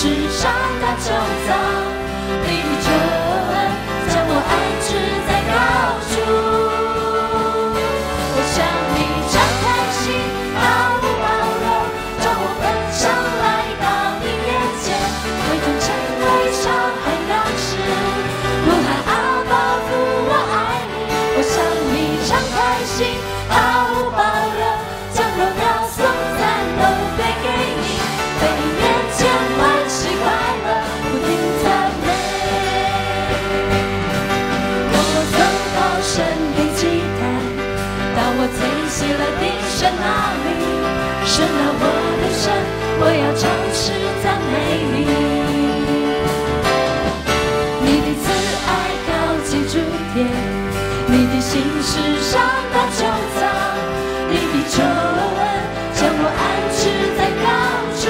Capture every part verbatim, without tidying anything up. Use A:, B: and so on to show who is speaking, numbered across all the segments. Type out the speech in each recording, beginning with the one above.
A: 世上的旧造，你的救恩将我安置在高处。我向你敞开心，毫无保留，将我奔向来到你面前，伪装成微笑和样式，呼喊阿爸父，我爱你。我向你敞开心，毫无保留，将荣耀颂赞都归给你，在你面前欢喜快乐，不停赞美。我走到神的祭坛，到我最喜乐的神那里，神啊我的神，我要唱诗赞美你。你的慈爱高及诸天，你的心世上的旧造，你的救恩将我安置在高处。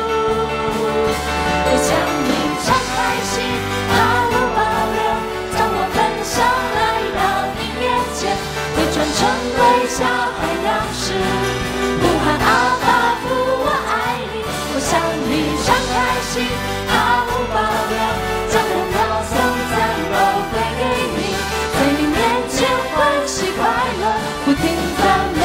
A: 我向你敞开心，毫无保留，将我奔向来到你面前，会转成微笑和样式，呼喊阿爸父，我爱你。我向你敞开心，毫无保留，将荣耀颂赞都归给你，在你面前欢喜快乐，不停赞美。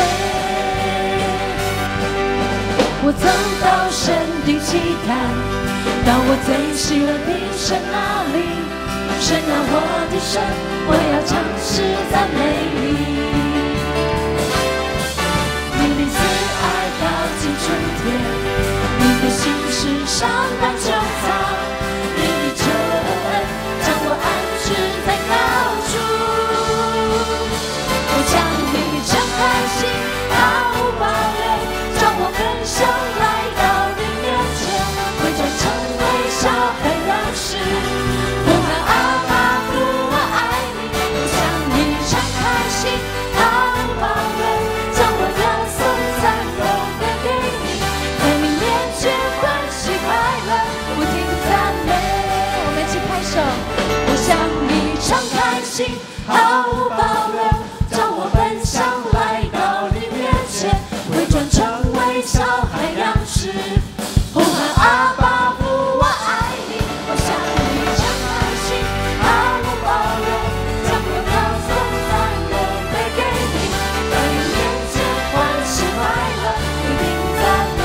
A: 我走到神的祭坛，到我最喜乐的神那里，神啊我的神，我要唱诗赞美你。你的慈爱高及诸天，你的心世上的旧造，你的救恩将我安置在高处。我向你敞开心，毫无保留，将我奔向来到你面前，会转成微笑和样式，呼喊阿爸父，我爱你。我向你敞开心，毫无保留，将我的颂赞都归给你，在你面前欢喜快乐，不停赞美。我们一起拍手。我向你敞开心，毫无保留，将我奔向来到你面前，会转成微笑和样式，呼喊阿爸父，我爱你。我向你敞开心，毫无保留，将荣耀颂赞都归给你，在你面前欢喜快乐，不停赞美。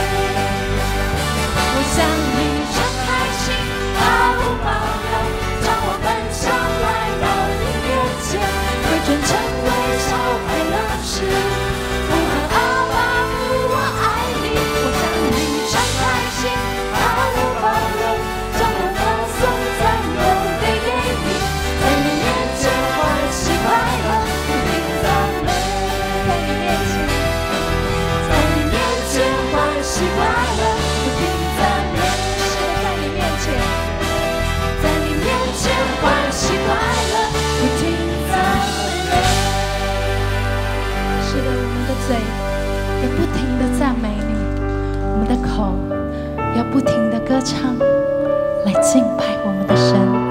A: 我向你敞开心，毫无保留，将我奔向来到你面前，会转成微笑和样式，呼喊阿爸父，我爱你。我向你敞开心，毫无保留，将荣耀颂赞都归给你，在你面前欢喜快乐，不停赞美。在你面前，在你面前欢喜快乐，不停赞美。是的，在你面前，在你面前欢喜快乐，不停赞美。是的，我们的嘴要不停的赞美你，我们的口要不停的歌唱，来敬拜我们的神。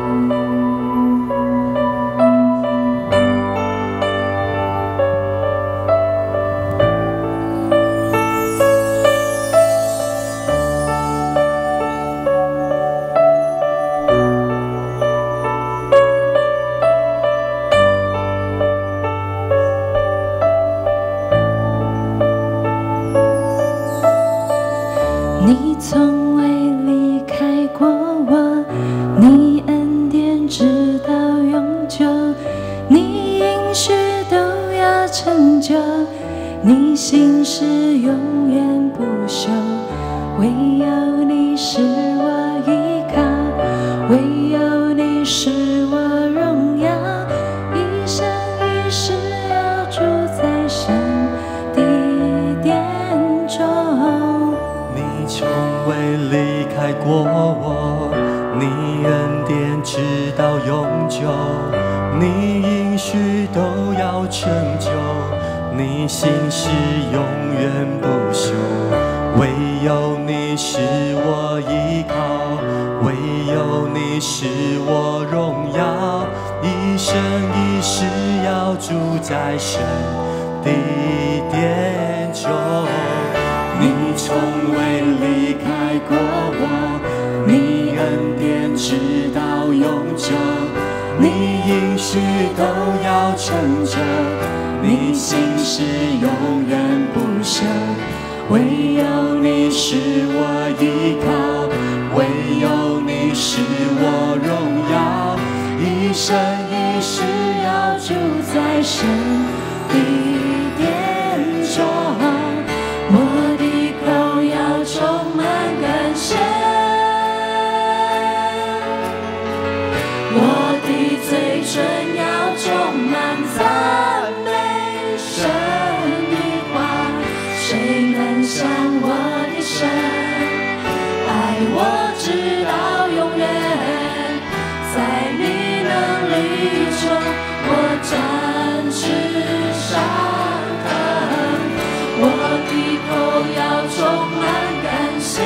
A: 你从未离开过我，你恩典直到永久，你应许都要成就，你心事永远不朽，唯有你是我依靠，唯有你是我荣耀，一生一世要住在神的殿中。
B: 你从未离开过我，你恩典直到永久，你应许都要成就，你心事永远不朽，唯有你是我依靠，唯有你是我荣耀，一生一世要住在神的殿中。你从未离开过我， 你应许都要成就，你心事永远不朽。唯有你是我依靠，唯有你是我荣耀，一生一世要住在神的殿中。我的口要充满感谢，我的嘴唇要充满赞美神的话。谁能像我的神，爱我直到永远，在你能力中我展翅上腾。我的口要充满感谢，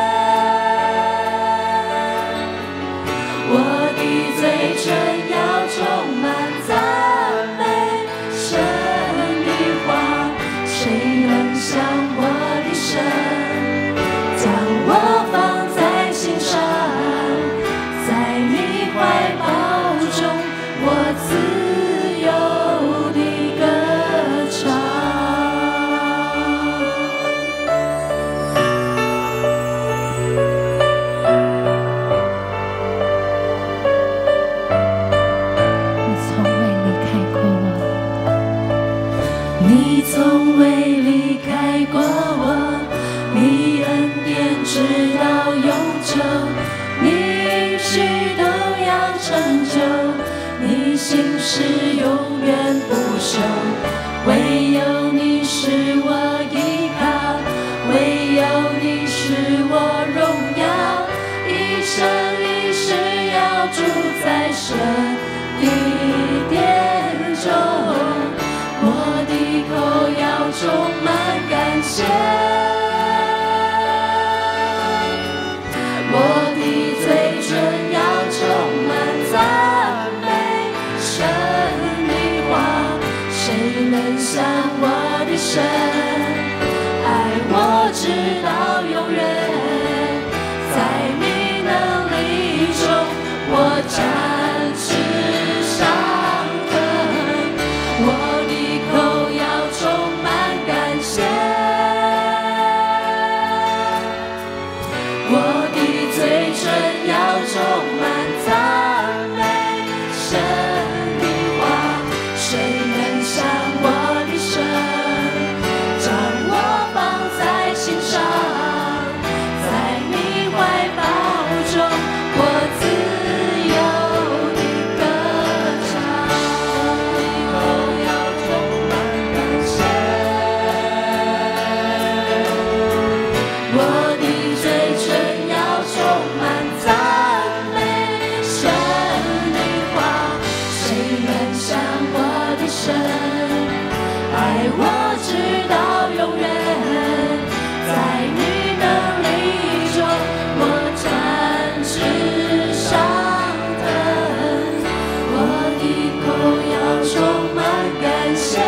B: 我的嘴唇要充满赞美神的话。谁能像我的神，将我放在心上，在你怀抱中我自由地歌唱。你从未离开过我，你恩典直到永久，你应许都要成就，你心事永远不朽。唯有你是我依靠，唯有你是我荣耀，一生一世要住在神的殿中。我的口要充满感谢，我的嘴唇要充满赞美神的话。谁能像我的神，爱我直到永远，在你能力中我展翅上腾。我口要充满感谢，我的嘴唇要充满赞美神的话。谁能像我的神，将我放在心上，在你怀抱中我自由地歌唱。我的嘴唇要充满赞美神的话。谁能像我的神，爱我直到永远，在你能力中我展翅上腾。我的口要充满感谢，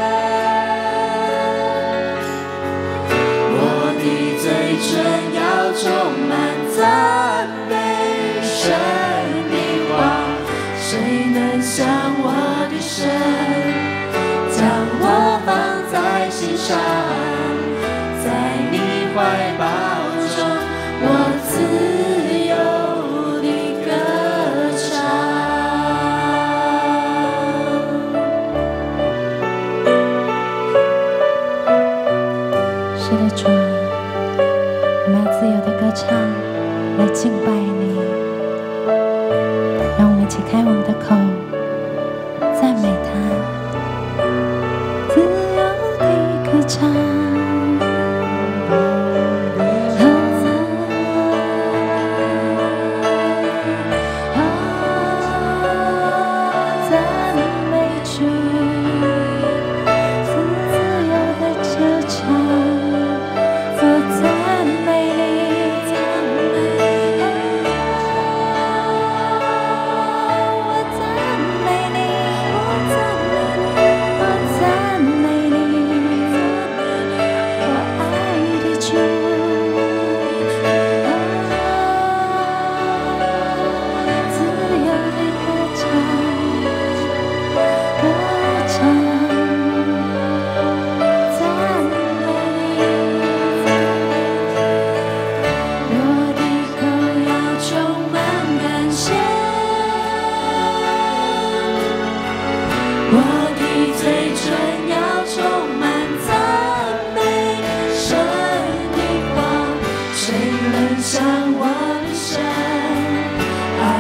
B: 我的嘴唇要充满赞美神的话。谁能像我的神，将我放在心上，在你怀抱中我自由地歌唱。是的，主啊，我们要自由的歌唱来敬拜你。让我们一起开我们的口赞美他，自由的歌唱。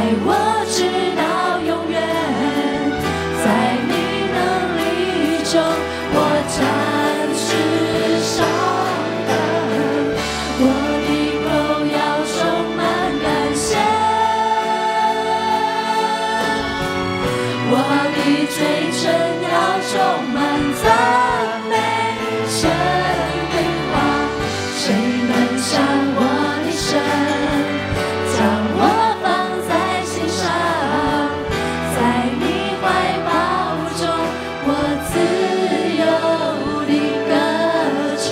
A: 我直到永远，在你能力中，我暂时上等，我的口要充满感谢，我的嘴唇要充满赞美神的话，谁能像我的神？将我放在心上，在你怀抱中，我自由地歌唱。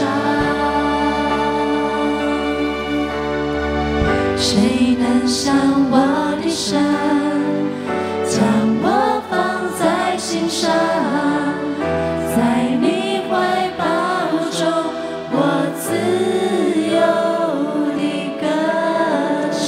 A: 谁能像我的神，将我放在心上，在你怀抱中，我自由地歌唱。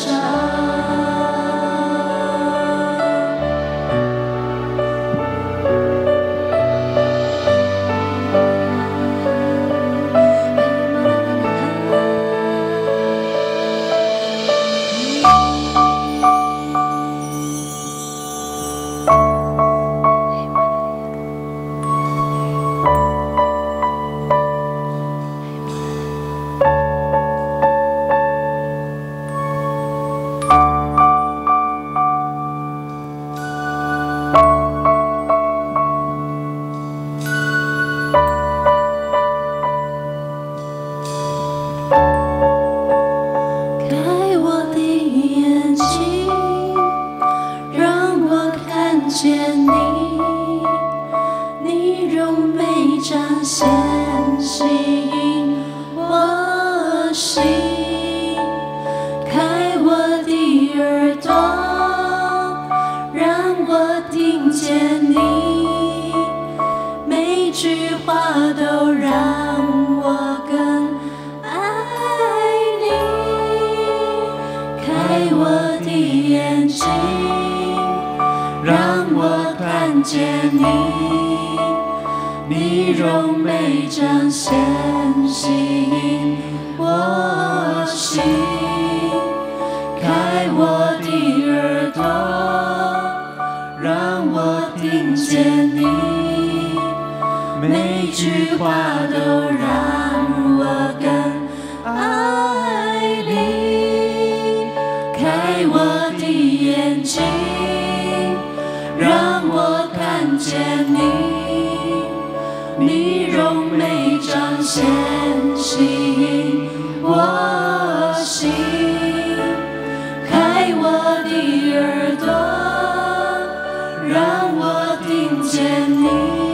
A: 开我的眼睛，让我看见你，你荣美彰显吸引我心。开我的耳朵，让我听见你，每句话都让我更爱你。开我的眼睛，让我看见你，你荣美彰显吸引我心。开我的耳朵，让我听见你，每句话都让我更爱你。开我的眼睛，让我看见你，你荣美彰显吸引我心。开我的耳朵，让我听见你，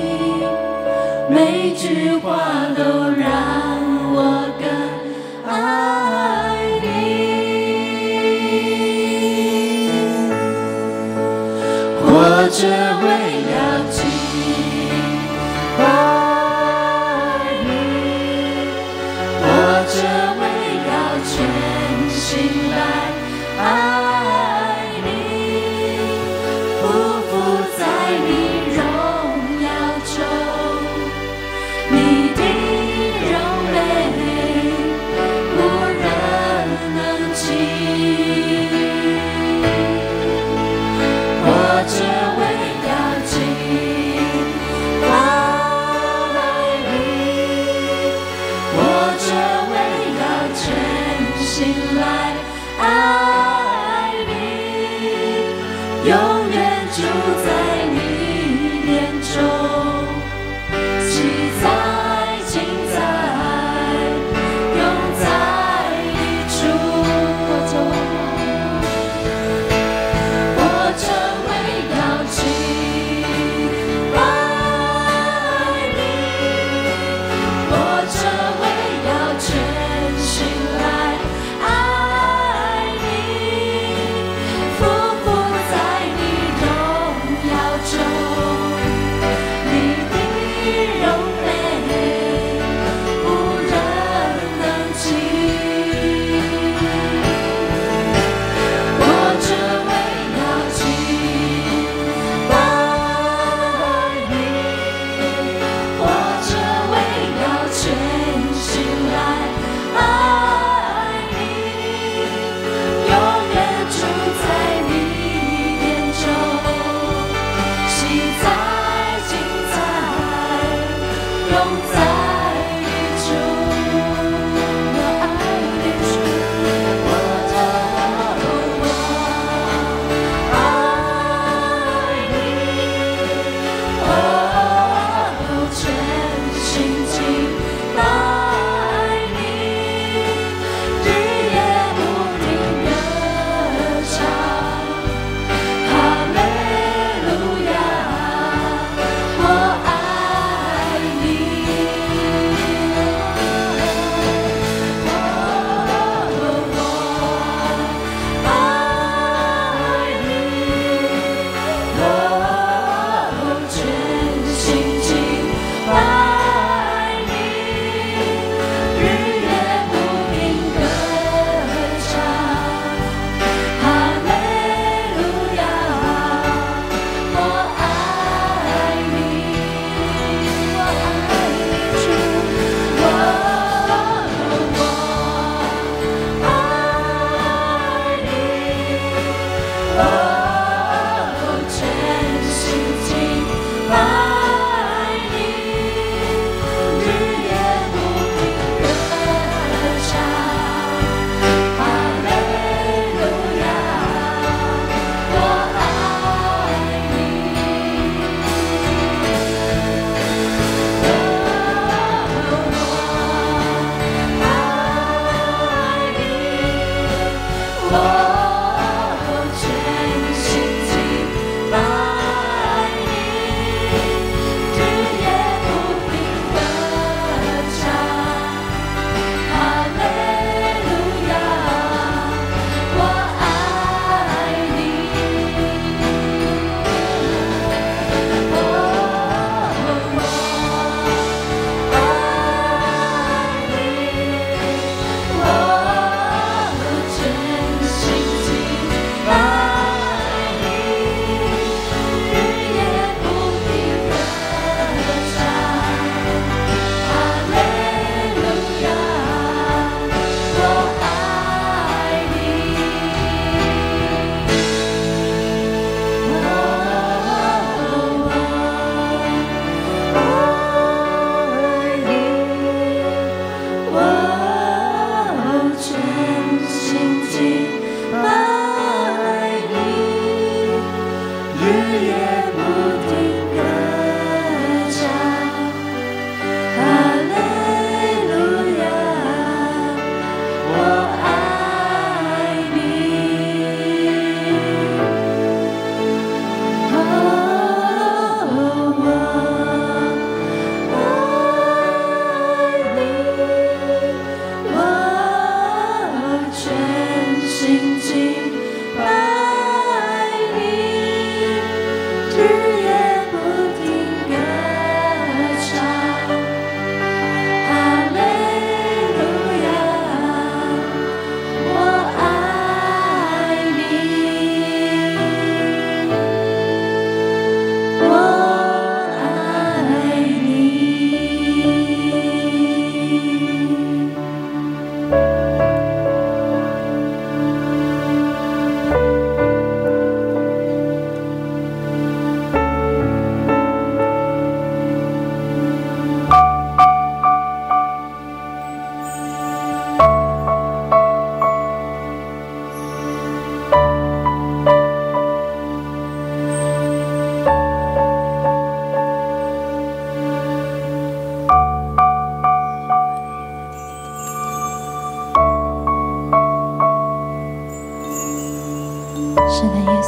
A: 每句话都让我更爱你。活着为了敬拜你，活着为了全心来爱你，匍匐在你荣耀中，你的荣美无人能及。活着为了敬拜你，活着为了全心来爱你，永远住在你眼中，喜在今在，永在一处。活着为了敬拜你，活着为了全心来爱你，匍匐在你荣耀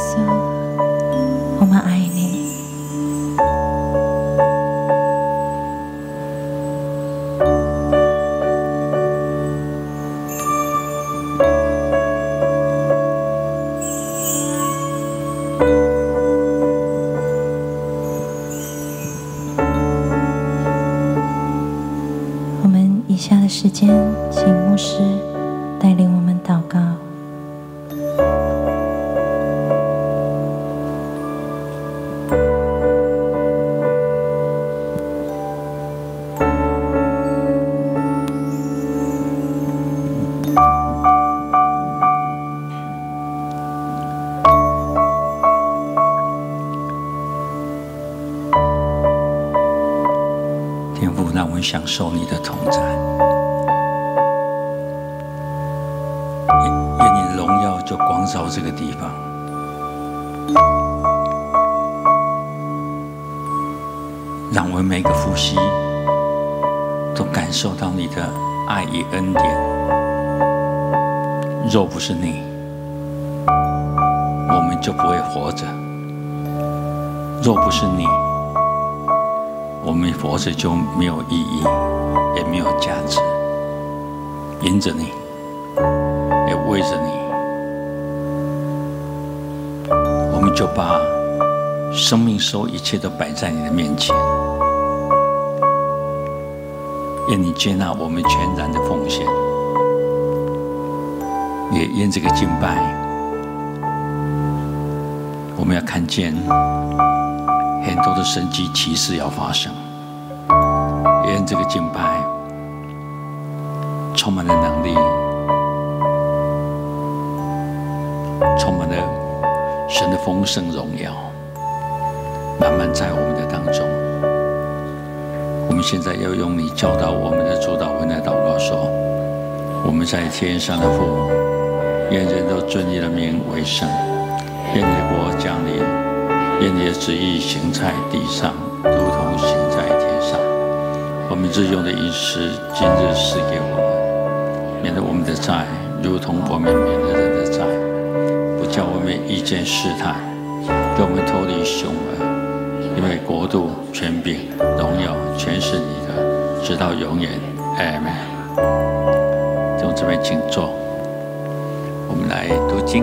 A: 稣，我们爱你。我们以下的时间，请牧师带领我们祷告。
C: 天父，让我们享受你的同在，愿愿你的荣耀就光照这个地方，让我们每个呼吸都感受到你的爱与恩典。若不是你，我们就不会活着；若不是你，我们活着就没有意义，也没有价值。因着你，也为着你，我们就把生命所有一切都摆在你的面前。愿你接纳我们全然的奉献，也愿这个敬拜，我们要看见很多的神迹奇事要发生，愿这个敬拜充满了能力，充满了神的丰盛荣耀，慢慢在我们的当中。我们现在要用你教导我们的主导文来祷告说：我们在天上的父，愿人都尊你的名为圣，愿你的国降临，愿你的旨意行在地上，如同行在天上。我们日用的饮食，今日赐给我们，免得我们的债，如同我们免了人的债，不叫我们遇见试探，给我们脱离凶恶。因为国度、权柄、荣耀，全是你的，直到永远。阿们。弟兄姊妹，请坐，我们来读经。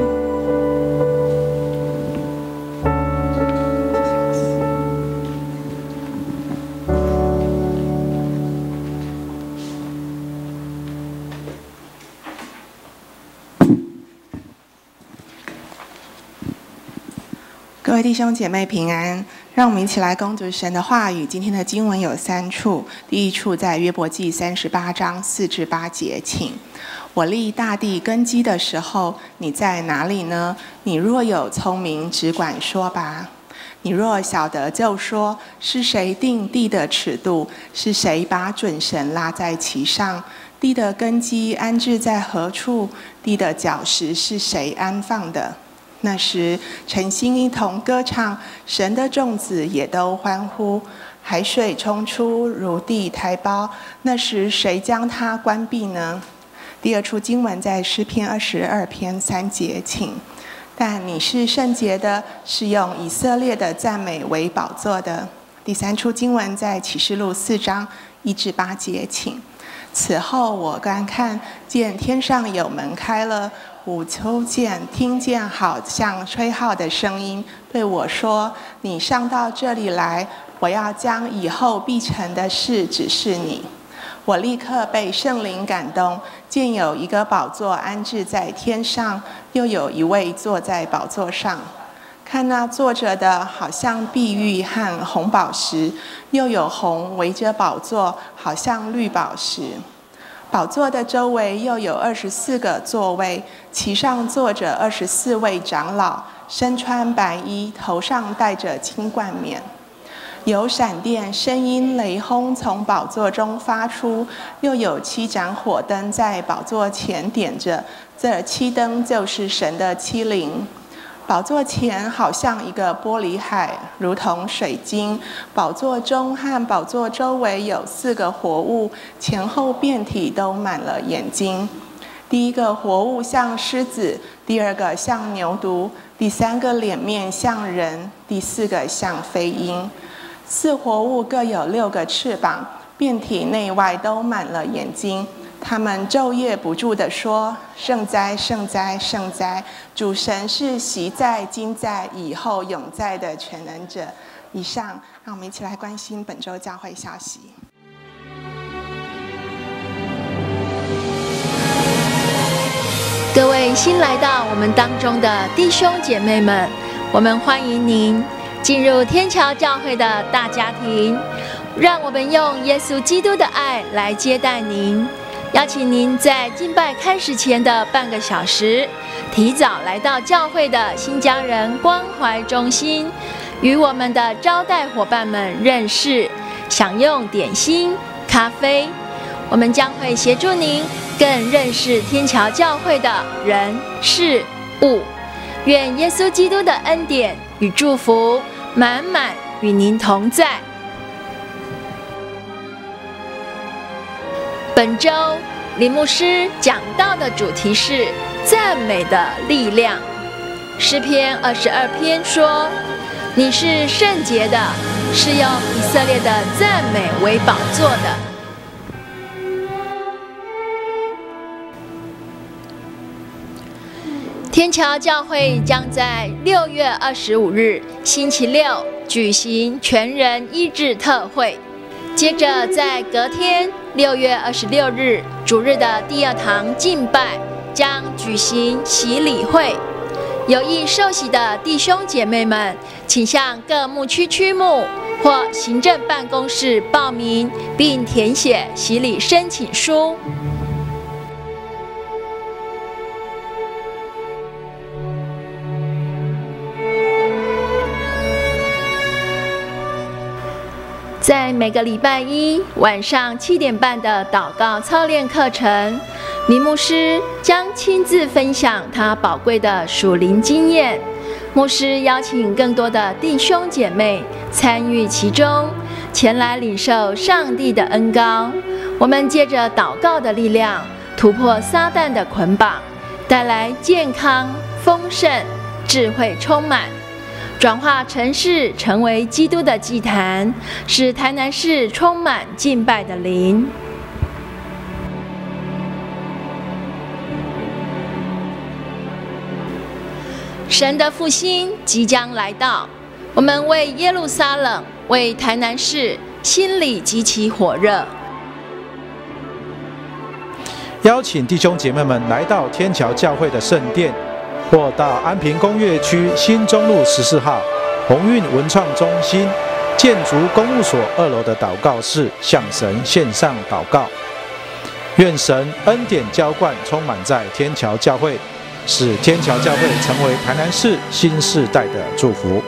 D: 各位弟兄姐妹平安，让我们一起来攻读神的话语。今天的经文有三处，第一处在约伯记三十八章四至八节，请。我立大地根基的时候，你在哪里呢？你若有聪明，只管说吧。你若晓得，就说：是谁定地的尺度？是谁把准绳拉在其上？地的根基安置在何处？地的角石是谁安放的？那时，晨星一同歌唱，神的众子也都欢呼。海水冲出，如地胎胞。那时，谁将它关闭呢？第二处经文在诗篇二十二篇三节，请。但你是圣洁的，是用以色列的赞美为宝座的。第三处经文在启示录四章一至八节，请。此后我观看，见天上有门开了。我瞅见听见好像吹号的声音，对我说：你上到这里来，我要将以后必成的事指示你。我立刻被圣灵感动，见有一个宝座安置在天上，又有一位坐在宝座上。看那坐着的好像碧玉和红宝石，又有红围着宝座，好像绿宝石。宝座的周围又有二十四个座位，其上坐着二十四位长老，身穿白衣，头上戴着金冠冕。有闪电、声音、雷轰从宝座中发出，又有七盏火灯在宝座前点着，这七灯就是神的七灵。宝座前好像一个玻璃海，如同水晶。宝座中和宝座周围有四个活物，前后遍体都满了眼睛。 第一个活物像狮子，第二个像牛犊，第三个脸面像人，第四个像飞鹰。四活物各有六个翅膀，遍体内外都满了眼睛。他们昼夜不住地说：圣哉，圣哉，圣哉！主神是昔在、今在、以后永在的全能者。以上，让我们一起来关心本周教会消息。
E: 各位新来到我们当中的弟兄姐妹们，我们欢迎您进入天桥教会的大家庭。让我们用耶稣基督的爱来接待您，邀请您在敬拜开始前的半个小时，提早来到教会的新疆人关怀中心，与我们的招待伙伴们认识，享用点心、咖啡。我们将会协助您更认识天桥教会的人事物。愿耶稣基督的恩典与祝福满满与您同在。本周林牧师讲到的主题是赞美的力量。诗篇二十二篇说：你是圣洁的，是用以色列的赞美为宝座的。天桥教会将在六月二十五日星期六举行全人医治特会，接着在隔天六月二十六日主日的第二堂敬拜将举行洗礼会。有意受洗的弟兄姐妹们，请向各牧区区牧或行政办公室报名，并填写洗礼申请书。在每个礼拜一晚上七点半的祷告操练课程，林牧师将亲自分享他宝贵的属灵经验。牧师邀请更多的弟兄姐妹参与其中，前来领受上帝的恩膏。我们借着祷告的力量，突破撒旦的捆绑，带来健康、丰盛、智慧充满，转化城市成为基督的祭坛，使台南市充满敬拜的灵。神的复兴即将来到，我们为耶路撒冷、为台南市心里极其火热。
F: 邀请弟兄姐妹们来到天桥教会的圣殿，或到安平工业区新中路十四号鸿运文创中心建筑公务所二楼的祷告室，向神献上祷告。愿神恩典浇灌充满在天桥教会，使天桥教会成为台南市新世代的祝福。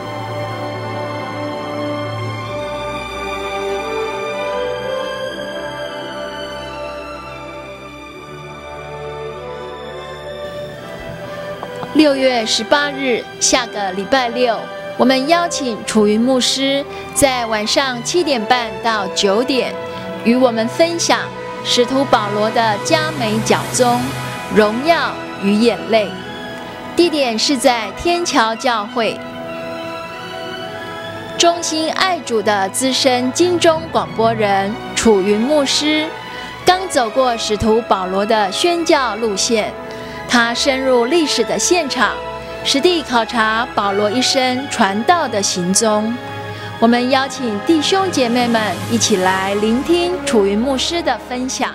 E: 六月十八日，下个礼拜六，我们邀请楚云牧师在晚上七点半到九点，与我们分享使徒保罗的佳美脚踪、荣耀与眼泪。地点是在天桥教会。忠心爱主的资深金钟广播人楚云牧师，刚走过使徒保罗的宣教路线。他深入历史的现场，实地考察保罗一生传道的行踪。我们邀请弟兄姐妹们一起来聆听楚云牧师的分享。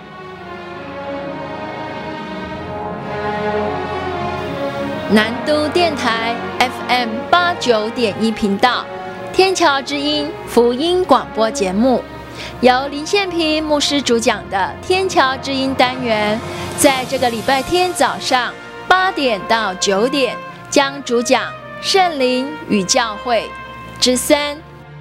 E: 南都电台 F M 八九点一频道，天桥之音福音广播节目，由林宪平牧师主讲的天桥之音单元，在这个礼拜天早上八点到九点将主讲圣灵与教会之三，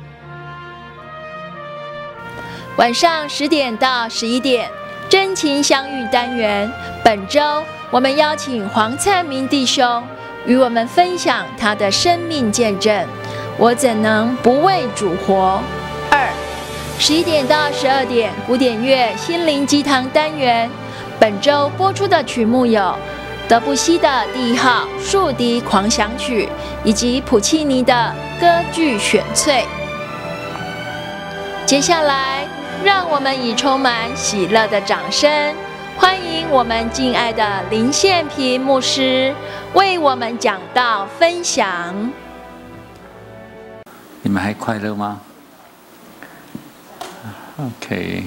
E: 晚上十点到十一点真情相遇单元。本周我们邀请黄灿明弟兄与我们分享他的生命见证，我怎能不为主活？二十一点到十二点古典乐心灵鸡汤单元， 本周播出的曲目有德布西的第一号《竖笛狂想曲》，以及普契尼的歌剧选粹。接下来，让我们以充满喜乐的掌声，欢迎我们敬爱的林宪平牧师为我们讲道分享。
C: 你们还快乐吗 ？OK。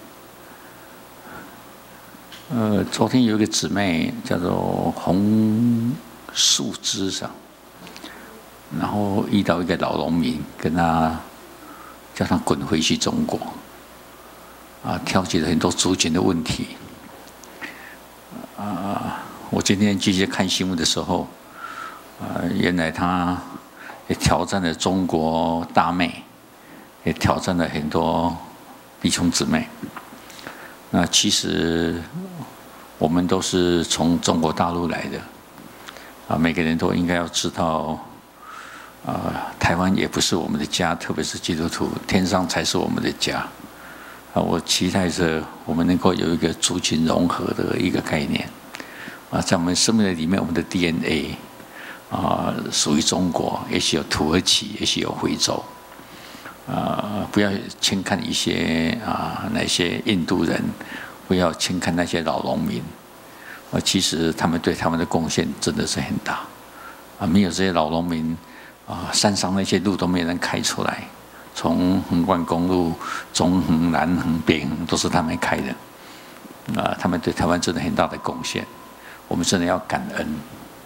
C: 呃，昨天有一个姊妹叫做洪树枝上，然后遇到一个老农民，跟他叫他滚回去中国，啊，挑起了很多族群的问题。啊，我今天继续看新闻的时候，啊，原来他也挑战了中国大妹，也挑战了很多弟兄姊妹。那其实我们都是从中国大陆来的，啊，每个人都应该要知道，啊，台湾也不是我们的家，特别是基督徒，天上才是我们的家。啊，我期待着我们能够有一个族群融合的一个概念，啊，在我们生命的里面，我们的 D N A， 啊，属于中国，也许有土耳其，也许有非洲。呃，不要轻看一些啊那些印度人，不要轻看那些老农民，呃，其实他们对他们的贡献真的是很大，啊，没有这些老农民，啊，山上那些路都没有人开出来，从横贯公路、中横、南横、北横都是他们开的，啊，他们对台湾真的很大的贡献，我们真的要感恩。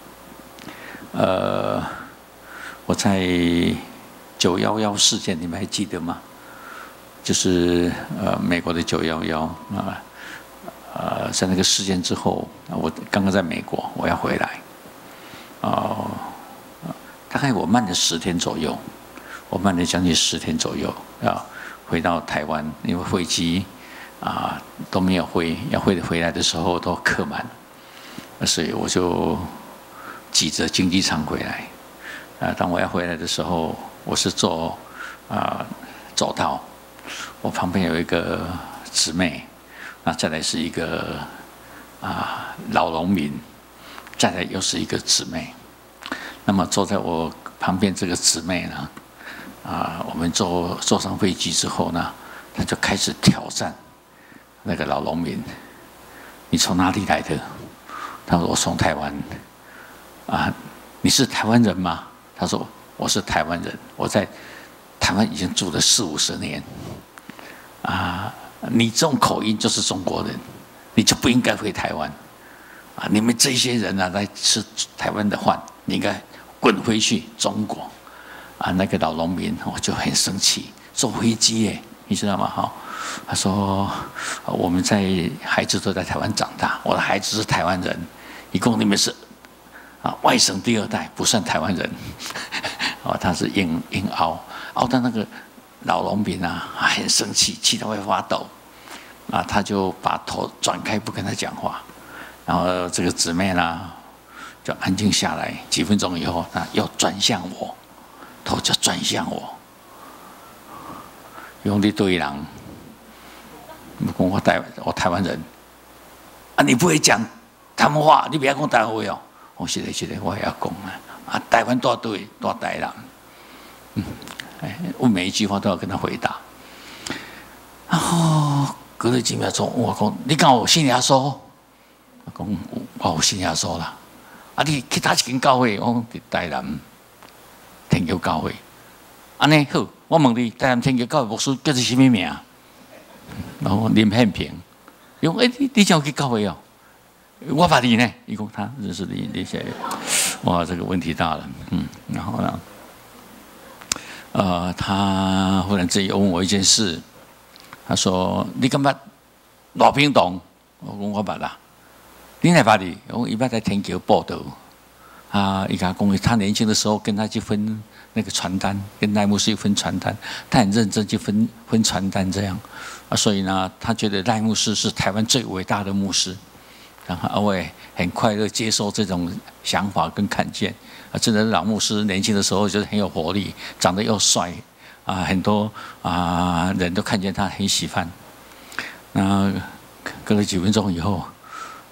C: 呃，我在九一一事件，你们还记得吗？就是呃美国的九一一啊，呃在那个事件之后，我刚刚在美国，我要回来，哦、呃，大概我慢了十天左右，我慢了将近十天左右啊，回到台湾，因为飞机啊、呃、都没有飞，要飞回来的时候都客满，所以我就挤着经济舱回来。啊，当我要回来的时候，我是坐啊、呃、走道，我旁边有一个姊妹，那再来是一个啊、呃、老农民，再来又是一个姊妹。那么坐在我旁边这个姊妹呢，啊、呃，我们坐坐上飞机之后呢，她就开始挑战那个老农民：“你从哪里来的？”他说：“我从台湾。”啊，你是台湾人吗？他说：“我是台湾人，我在台湾已经住了四五十年。啊，你这种口音就是中国人，你就不应该回台湾。啊，你们这些人啊，来吃台湾的饭，你应该滚回去中国。”啊，那个老农民我就很生气，坐飞机耶，你知道吗？哈，他说我们在孩子都在台湾长大，我的孩子是台湾人，一共你们是。啊，外省第二代不算台湾人，哦，他是硬硬凹凹到那个老农民啊，很生气，气到会发抖，啊，他就把头转开不跟他讲话，然后这个姊妹呢就安静下来，几分钟以后，他又转向我，头就转向我，用力对人，我台我台湾人，啊，你不会讲他们话，你不要讲台湾话哦。我是的，是的，我也要讲啊！啊，台湾大对大台人，嗯，哎，我每一句话都要跟他回答。然后隔了几秒钟，我讲：“你讲我信耶稣？”我讲：“我有信耶稣啦。”啊，你去哪一间教会？我讲伫台南天橋教會。安尼好，我問你，台南天橋教會牧師叫做什麼名？然後林憲平，伊講：“誒，你你怎去教會哦？”我把你呢？一共他认识你那些，哇，这个问题大了，嗯，然后呢，呃，他忽然之间又问我一件事，他说：“你干嘛罗平东？”我讲我捌啦，你哪捌的？我一般在天桥报道，啊，伊甲讲，他年轻的时候跟他去分那个传单，跟赖牧师分传单，他很认真去分分传单这样，啊，所以呢，他觉得赖牧师是台湾最伟大的牧师。然后我也很快乐接受这种想法跟看见啊，真的老牧师年轻的时候就是很有活力，长得又帅啊，很多啊人都看见他很喜欢。那隔了几分钟以后，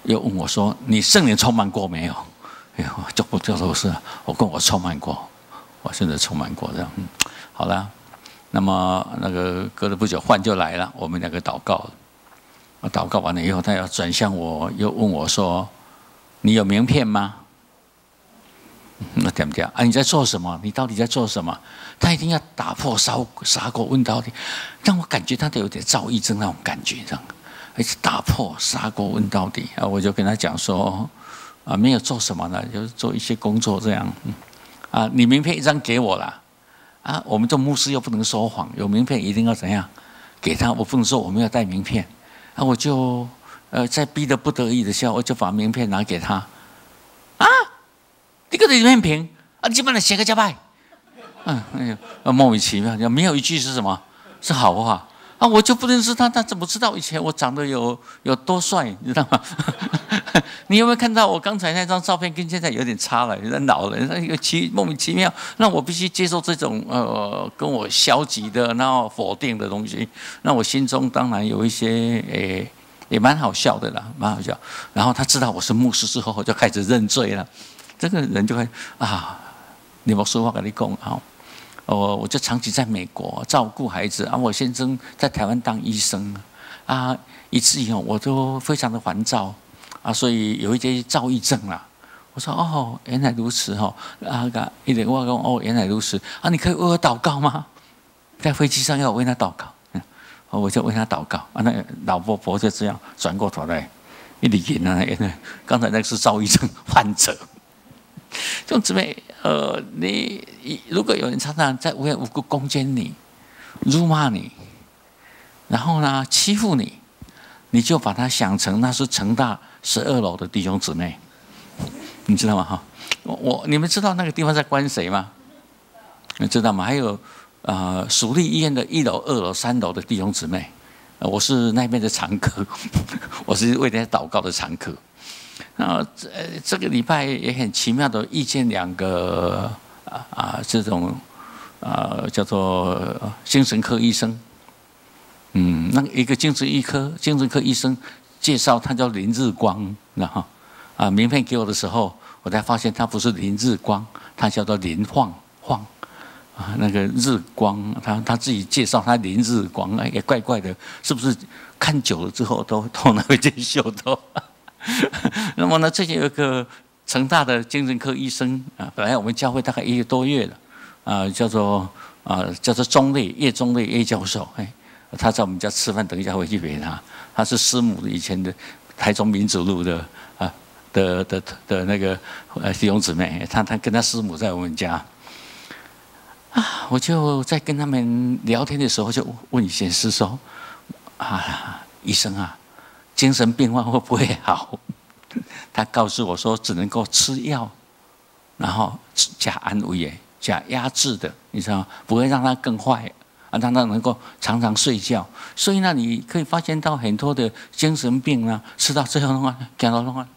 C: 又问我说：“你圣灵充满过没有？”哎呦，就不就都是我跟我充满过，我现在充满过这样。嗯，好了，那么那个隔了不久换就来了，我们两个祷告。祷告完了以后，他要转向我，又问我说：“你有名片吗？”那点不点啊？你在做什么？你到底在做什么？他一定要打破砂砂锅问到底，让我感觉他有点躁郁症那种感觉，这样，一直打破砂锅问到底啊！我就跟他讲说。啊，没有做什么呢，就是做一些工作这样。啊，你名片一张给我了，啊，我们做牧师又不能说谎，有名片一定要怎样给他，我不能说我没有带名片。啊，我就呃在逼得不得已的时候，我就把名片拿给他。啊，你个名片凭啊，基本上写个加拜。嗯，哎呦，莫名其妙，没有一句是什么是好话。啊，我就不认识他，他怎么知道以前我长得有有多帅？你知道吗？你有没有看到我刚才那张照片跟现在有点差了？有点老了，那个奇莫名其妙，那我必须接受这种呃跟我消极的、然后否定的东西。那我心中当然有一些诶，也蛮好笑的啦，蛮好笑。然后他知道我是牧师之后，我就开始认罪了。这个人就会啊，你莫说话跟你讲啊。我我就长期在美国照顾孩子啊，我先生在台湾当医生啊，以至于我都非常的烦躁啊，所以有一些躁郁症啦。我说哦，原来如此哦，啊个一点我讲哦，原来如此啊，你可以为我祷告吗？在飞机上要我为他祷告，嗯，我就为他祷告啊。那老婆婆就这样转过头来，一直演啊，演啊，刚才那个是躁郁症患者。弟兄姊妹，呃，你如果有人常常在无缘无故攻击你、辱骂你，然后呢欺负你，你就把他想成那是成大十二楼的弟兄姊妹，你知道吗？哈，我你们知道那个地方在关谁吗？你知道吗？还有呃，蜀立医院的一楼、二楼、三楼的弟兄姊妹，呃、我是那边的常客，我是为他祷告的常客。那这这个礼拜也很奇妙的遇见两个啊啊这种啊叫做精神科医生，嗯，那一个精神医科精神科医生介绍他叫林日光，然后啊名片给我的时候，我才发现他不是林日光，他叫做林晃晃啊，那个日光，他他自己介绍他林日光，哎也怪怪的，是不是看久了之后都头脑会见秀头？那么呢，最近有一个成大的精神科医生啊，本来我们教会大概一个多月了，啊，叫做啊叫做钟烈叶钟烈叶教授，哎，他在我们家吃饭，等一下回去陪他。他是师母以前的台中民主路的啊的的的那个呃弟兄姊妹，他他跟他师母在我们家啊，我就在跟他们聊天的时候，就问一件事说啊，医生啊。精神病患会不会好？他告诉我说，只能够吃药，然后加安慰、加压制的，你知道吗？不会让他更坏，啊，让他能够常常睡觉。所以呢，你可以发现到很多的精神病啊，吃到最后的话，讲到的话，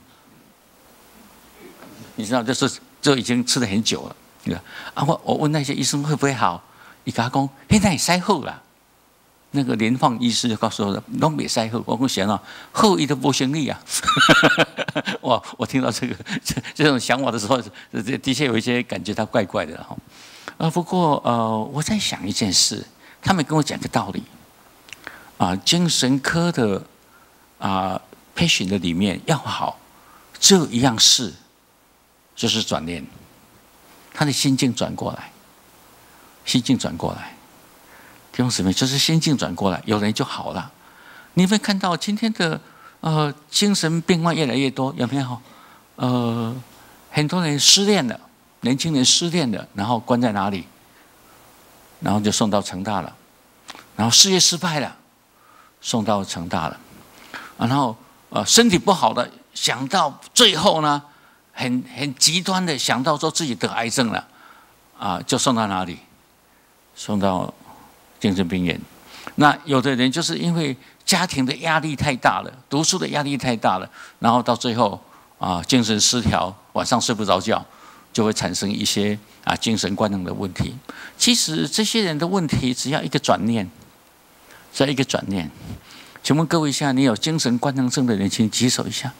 C: 你知道，就是就已经吃了很久了。啊，我我问那些医生会不会好？伊甲我讲，现在塞好啦。那个连放医师就告诉我，都没塞好。我讲想到后医都不生意啊！哇，我听到这个这这种想法的时候，的确有一些感觉到怪怪的哈。呃，不过呃，我在想一件事，他们跟我讲个道理啊，精神科的啊 patient 的里面要好，只有一样事，就是转念，他的心境转过来，心境转过来。弟兄姊妹，就是心境转过来，有人就好了。你会看到今天的呃精神病患越来越多，有没有？呃，很多人失恋了，年轻人失恋了，然后关在哪里？然后就送到成大了，然后事业失败了，送到成大了，然后呃身体不好的，想到最后呢，很很极端的想到说自己得癌症了，啊，就送到哪里？送到精神病院。那有的人就是因为家庭的压力太大了，读书的压力太大了，然后到最后啊精神失调，晚上睡不着觉，就会产生一些啊精神官能的问题。其实这些人的问题只要一个转念，只要一个转念。请问各位一下，你有精神官能症的人，请举手一下。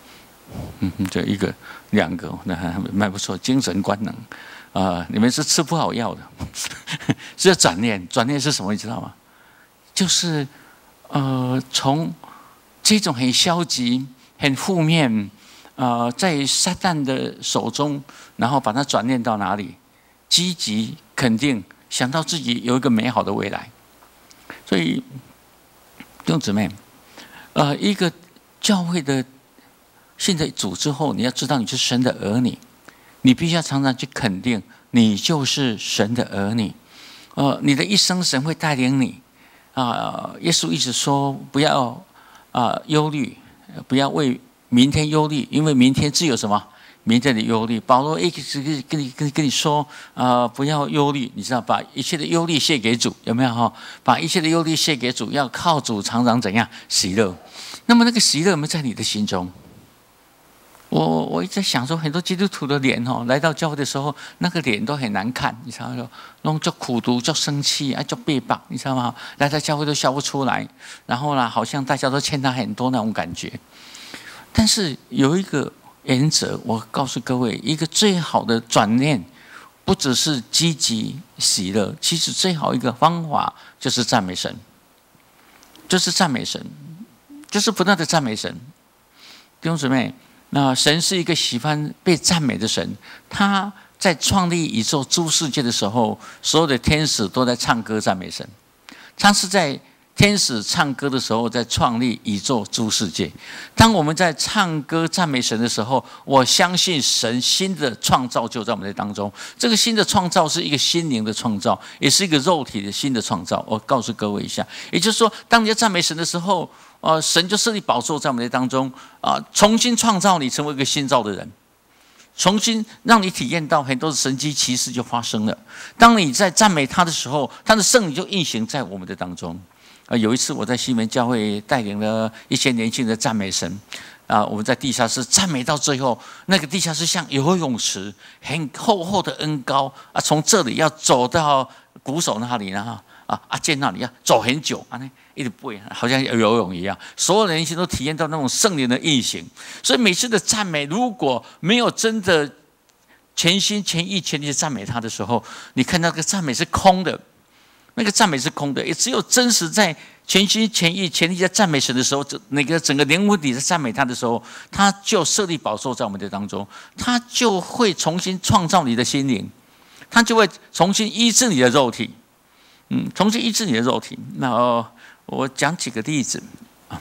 C: 嗯，就一个、两个，那还蛮不错，精神官能。啊、呃，你们是吃不好药的，是要转念。转念是什么？你知道吗？就是呃，从这种很消极、很负面，呃，在撒旦的手中，然后把它转念到哪里？积极、肯定，想到自己有一个美好的未来。所以，弟兄姊妹，呃，一个教会的信的主之后，你要知道你是神的儿女，你必须要常常去肯定你就是神的儿女。呃，你的一生神会带领你。啊、呃，耶稣一直说不要啊、呃、忧虑，不要为明天忧虑，因为明天自有什么？明天的忧虑。保罗一直跟你跟你跟你说，啊、呃，不要忧虑，你知道，把一切的忧虑卸给主，有没有哈？把一切的忧虑卸给主，要靠主常常怎样喜乐？那么那个喜乐有没有在你的心中？我我一直在想说，很多基督徒的脸哦，来到教会的时候，那个脸都很难看，你知道吗？那种就苦毒、就生气啊，就背叛，你知道吗？来到教会都笑不出来，然后呢，好像大家都欠他很多那种感觉。但是有一个原则，我告诉各位，一个最好的转念，不只是积极喜乐，其实最好一个方法就是赞美神，就是赞美神，就是不断的赞美神。弟兄姊妹。那神是一个喜欢被赞美的神，他在创立宇宙诸世界的时候，所有的天使都在唱歌赞美神。他是在天使唱歌的时候，在创立宇宙诸世界。当我们在唱歌赞美神的时候，我相信神新的创造就在我们的当中。这个新的创造是一个心灵的创造，也是一个肉体的新的创造。我告诉各位一下，也就是说，当你要赞美神的时候，呃，神就设立宝座在我们的当中啊、呃，重新创造你成为一个新造的人，重新让你体验到很多的神迹奇事就发生了。当你在赞美他的时候，他的圣灵就运行在我们的当中。啊、呃，有一次我在西门教会带领了一些年轻人赞美神，啊、呃，我们在地下室赞美到最后，那个地下室像游泳池，很厚厚的恩膏啊，从这里要走到鼓手那里呢。啊，阿健那里要走很久啊，那一直背，好像游泳一样。所有人都体验到那种圣灵的运行。所以每次的赞美，如果没有真的全心全意全力的赞美他的时候，你看到那个赞美是空的，那个赞美是空的。也只有真实在全心全意全力在赞美神的时候，那个整个灵魂里在赞美他的时候，他就设立宝座在我们的当中，他就会重新创造你的心灵，他就会重新医治你的肉体。嗯，重新医治你的肉体。那、呃、我讲几个例子。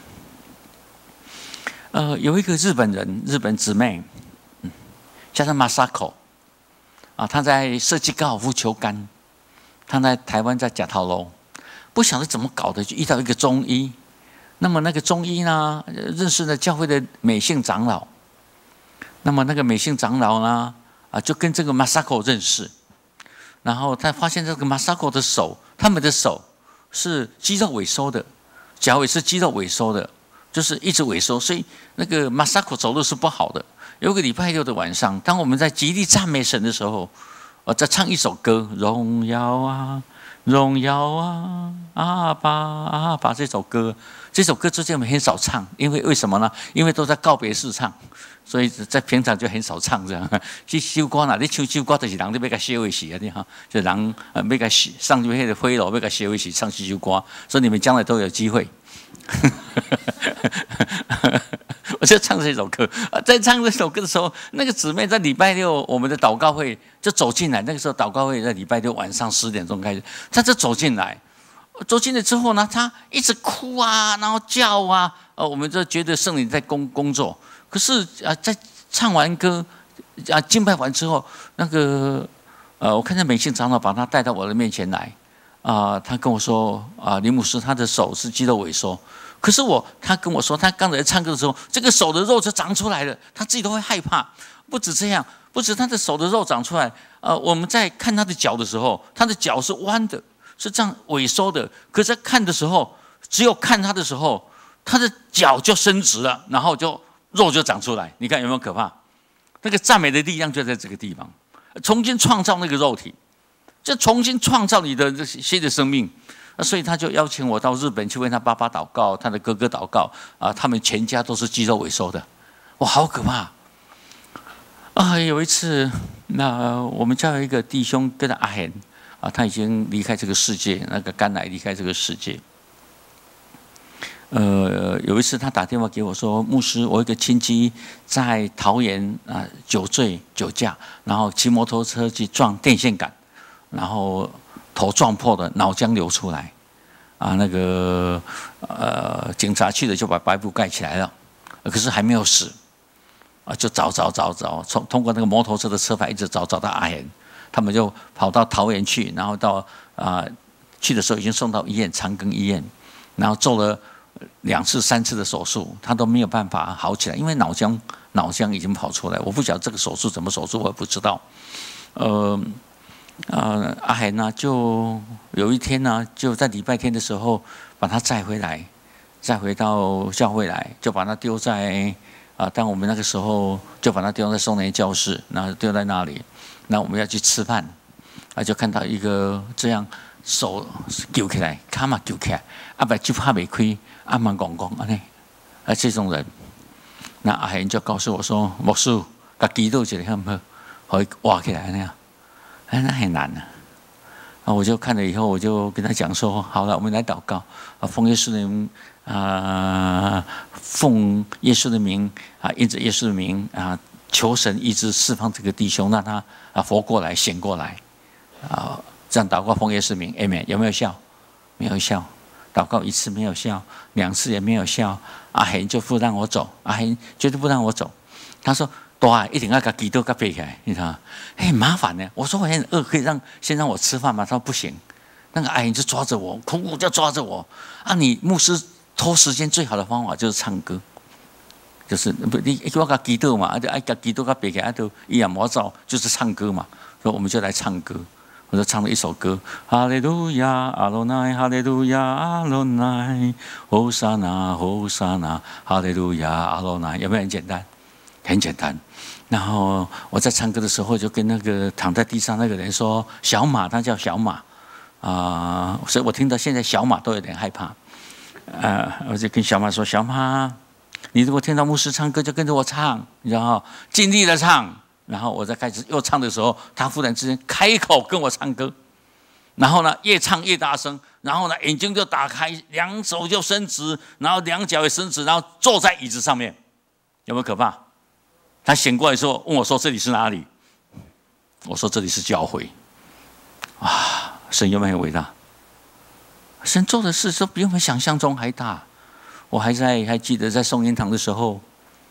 C: 呃，有一个日本人，日本姊妹，嗯，叫做 Masako 啊，她在设计高尔夫球杆，她在台湾在甲头楼，不晓得怎么搞的，就遇到一个中医。那么那个中医呢，认识了教会的美姓长老。那么那个美姓长老呢，啊，就跟这个 Masako 认识。然后他发现这个 Masako 的手，他们的手是肌肉萎缩的，脚也是肌肉萎缩的，就是一直萎缩，所以那个 Masako 走路是不好的。有个礼拜六的晚上，当我们在极力赞美神的时候，我在唱一首歌，荣耀啊，荣耀啊，阿爸阿爸这首歌，这首歌之前我们很少唱，因为为什么呢？因为都在告别式唱。所以在平常就很少唱这样，去修歌啦，你唱修歌就是人你要甲烧一死啊，你哈，就人呃要甲上去那个灰楼要甲烧一死唱修歌，所以你们将来都有机会。我就唱这首歌，在唱这首歌的时候，那个姊妹在礼拜六我们的祷告会就走进来，那个时候祷告会在礼拜六晚上十点钟开始，她就走进来，走进来之后呢，她一直哭啊，然后叫啊，呃，我们就觉得圣灵在工工作。可是啊，在唱完歌啊，敬拜完之后，那个呃，我看见美信长老把他带到我的面前来啊，他跟我说啊，林牧师他的手是肌肉萎缩，可是我他跟我说，他刚才唱歌的时候，这个手的肉就长出来了，他自己都会害怕。不止这样，不止他的手的肉长出来，呃，我们在看他的脚的时候，他的脚是弯的，是这样萎缩的。可是在看的时候，只有看他的时候，他的脚就伸直了，然后就。肉就长出来，你看有没有可怕？那个赞美的力量就在这个地方，重新创造那个肉体，就重新创造你的新的生命。所以他就邀请我到日本去为他爸爸祷告，他的哥哥祷告啊，他们全家都是肌肉萎缩的。 哇，好可怕！啊，有一次，那我们家有一个弟兄跟着阿贤啊，他已经离开这个世界，那个肝癌离开这个世界。呃，有一次他打电话给我说：“牧师，我有一个亲戚在桃园啊酒醉酒驾，然后骑摩托车去撞电线杆，然后头撞破了，脑浆流出来。啊，那个呃，警察去了就把白布盖起来了，可是还没有死。啊，就找找找找，从通过那个摩托车的车牌一直找找到阿贤，他们就跑到桃园去，然后到啊、呃、去的时候已经送到医院长庚医院，然后做了两次三次的手术，他都没有办法好起来，因为脑浆脑浆已经跑出来。我不晓得这个手术怎么手术，我也不知道。呃呃，阿贤呢，就有一天呢，就在礼拜天的时候把他载回来，载回到教会来，就把他丢在。啊，当我们那个时候就把他丢在少年教室，然后丢在那里，那我们要去吃饭，啊，就看到一个这样手揪起来，脚嘛揪起来，啊，把就拍袂开，啊嘛戆戆安尼，啊这种人，那阿贤就告诉我说，牧师，甲祈祷一下好不好？可以挖起来那样，哎，那很难啊。啊，我就看了以后，我就跟他讲说，好了，我们来祷告，啊，奉耶稣的名。啊，奉耶稣的名啊，因着耶稣的名啊，求神医治释放这个弟兄，让他啊活过来、醒过来啊。这样祷告奉耶稣名 ，Amen。有没有效？没有效。祷告一次没有效，两次也没有效，阿贤就不让我走，阿贤绝对不让我走。他说：“大一定要给基督给背起来，你知道吗？哎，麻烦呢。我说我很饿，可以让先让我吃饭吗？他说不行。那个阿贤就抓着我，苦苦就抓着我啊！你牧师。”拖时间最好的方法就是唱歌，就是不你我甲基督嘛，啊就爱甲基督甲别个啊都一样魔造，就是唱歌嘛，所以我们就来唱歌。我就唱了一首歌，哈利路亚阿罗奈，哈利路亚阿罗奈，吼沙那吼沙那，哈利路亚阿罗奈，有没有很简单？很简单。然后我在唱歌的时候，就跟那个躺在地上那个人说：“小马，他叫小马啊、呃。”所以我听到现在小马都有点害怕。呃，我就跟小马说：“小马，你如果听到牧师唱歌，就跟着我唱，你知道吗？尽力的唱。”然后我在开始又唱的时候，他忽然之间开口跟我唱歌，然后呢，越唱越大声，然后呢，眼睛就打开，两手就伸直，然后两脚也伸直，然后坐在椅子上面，有没有可怕？他醒过来之后问我说：“这里是哪里？”我说：“这里是教会。”啊，神有没有很伟大？神做的事都比我们想象中还大。我还在还记得在宋英堂的时候，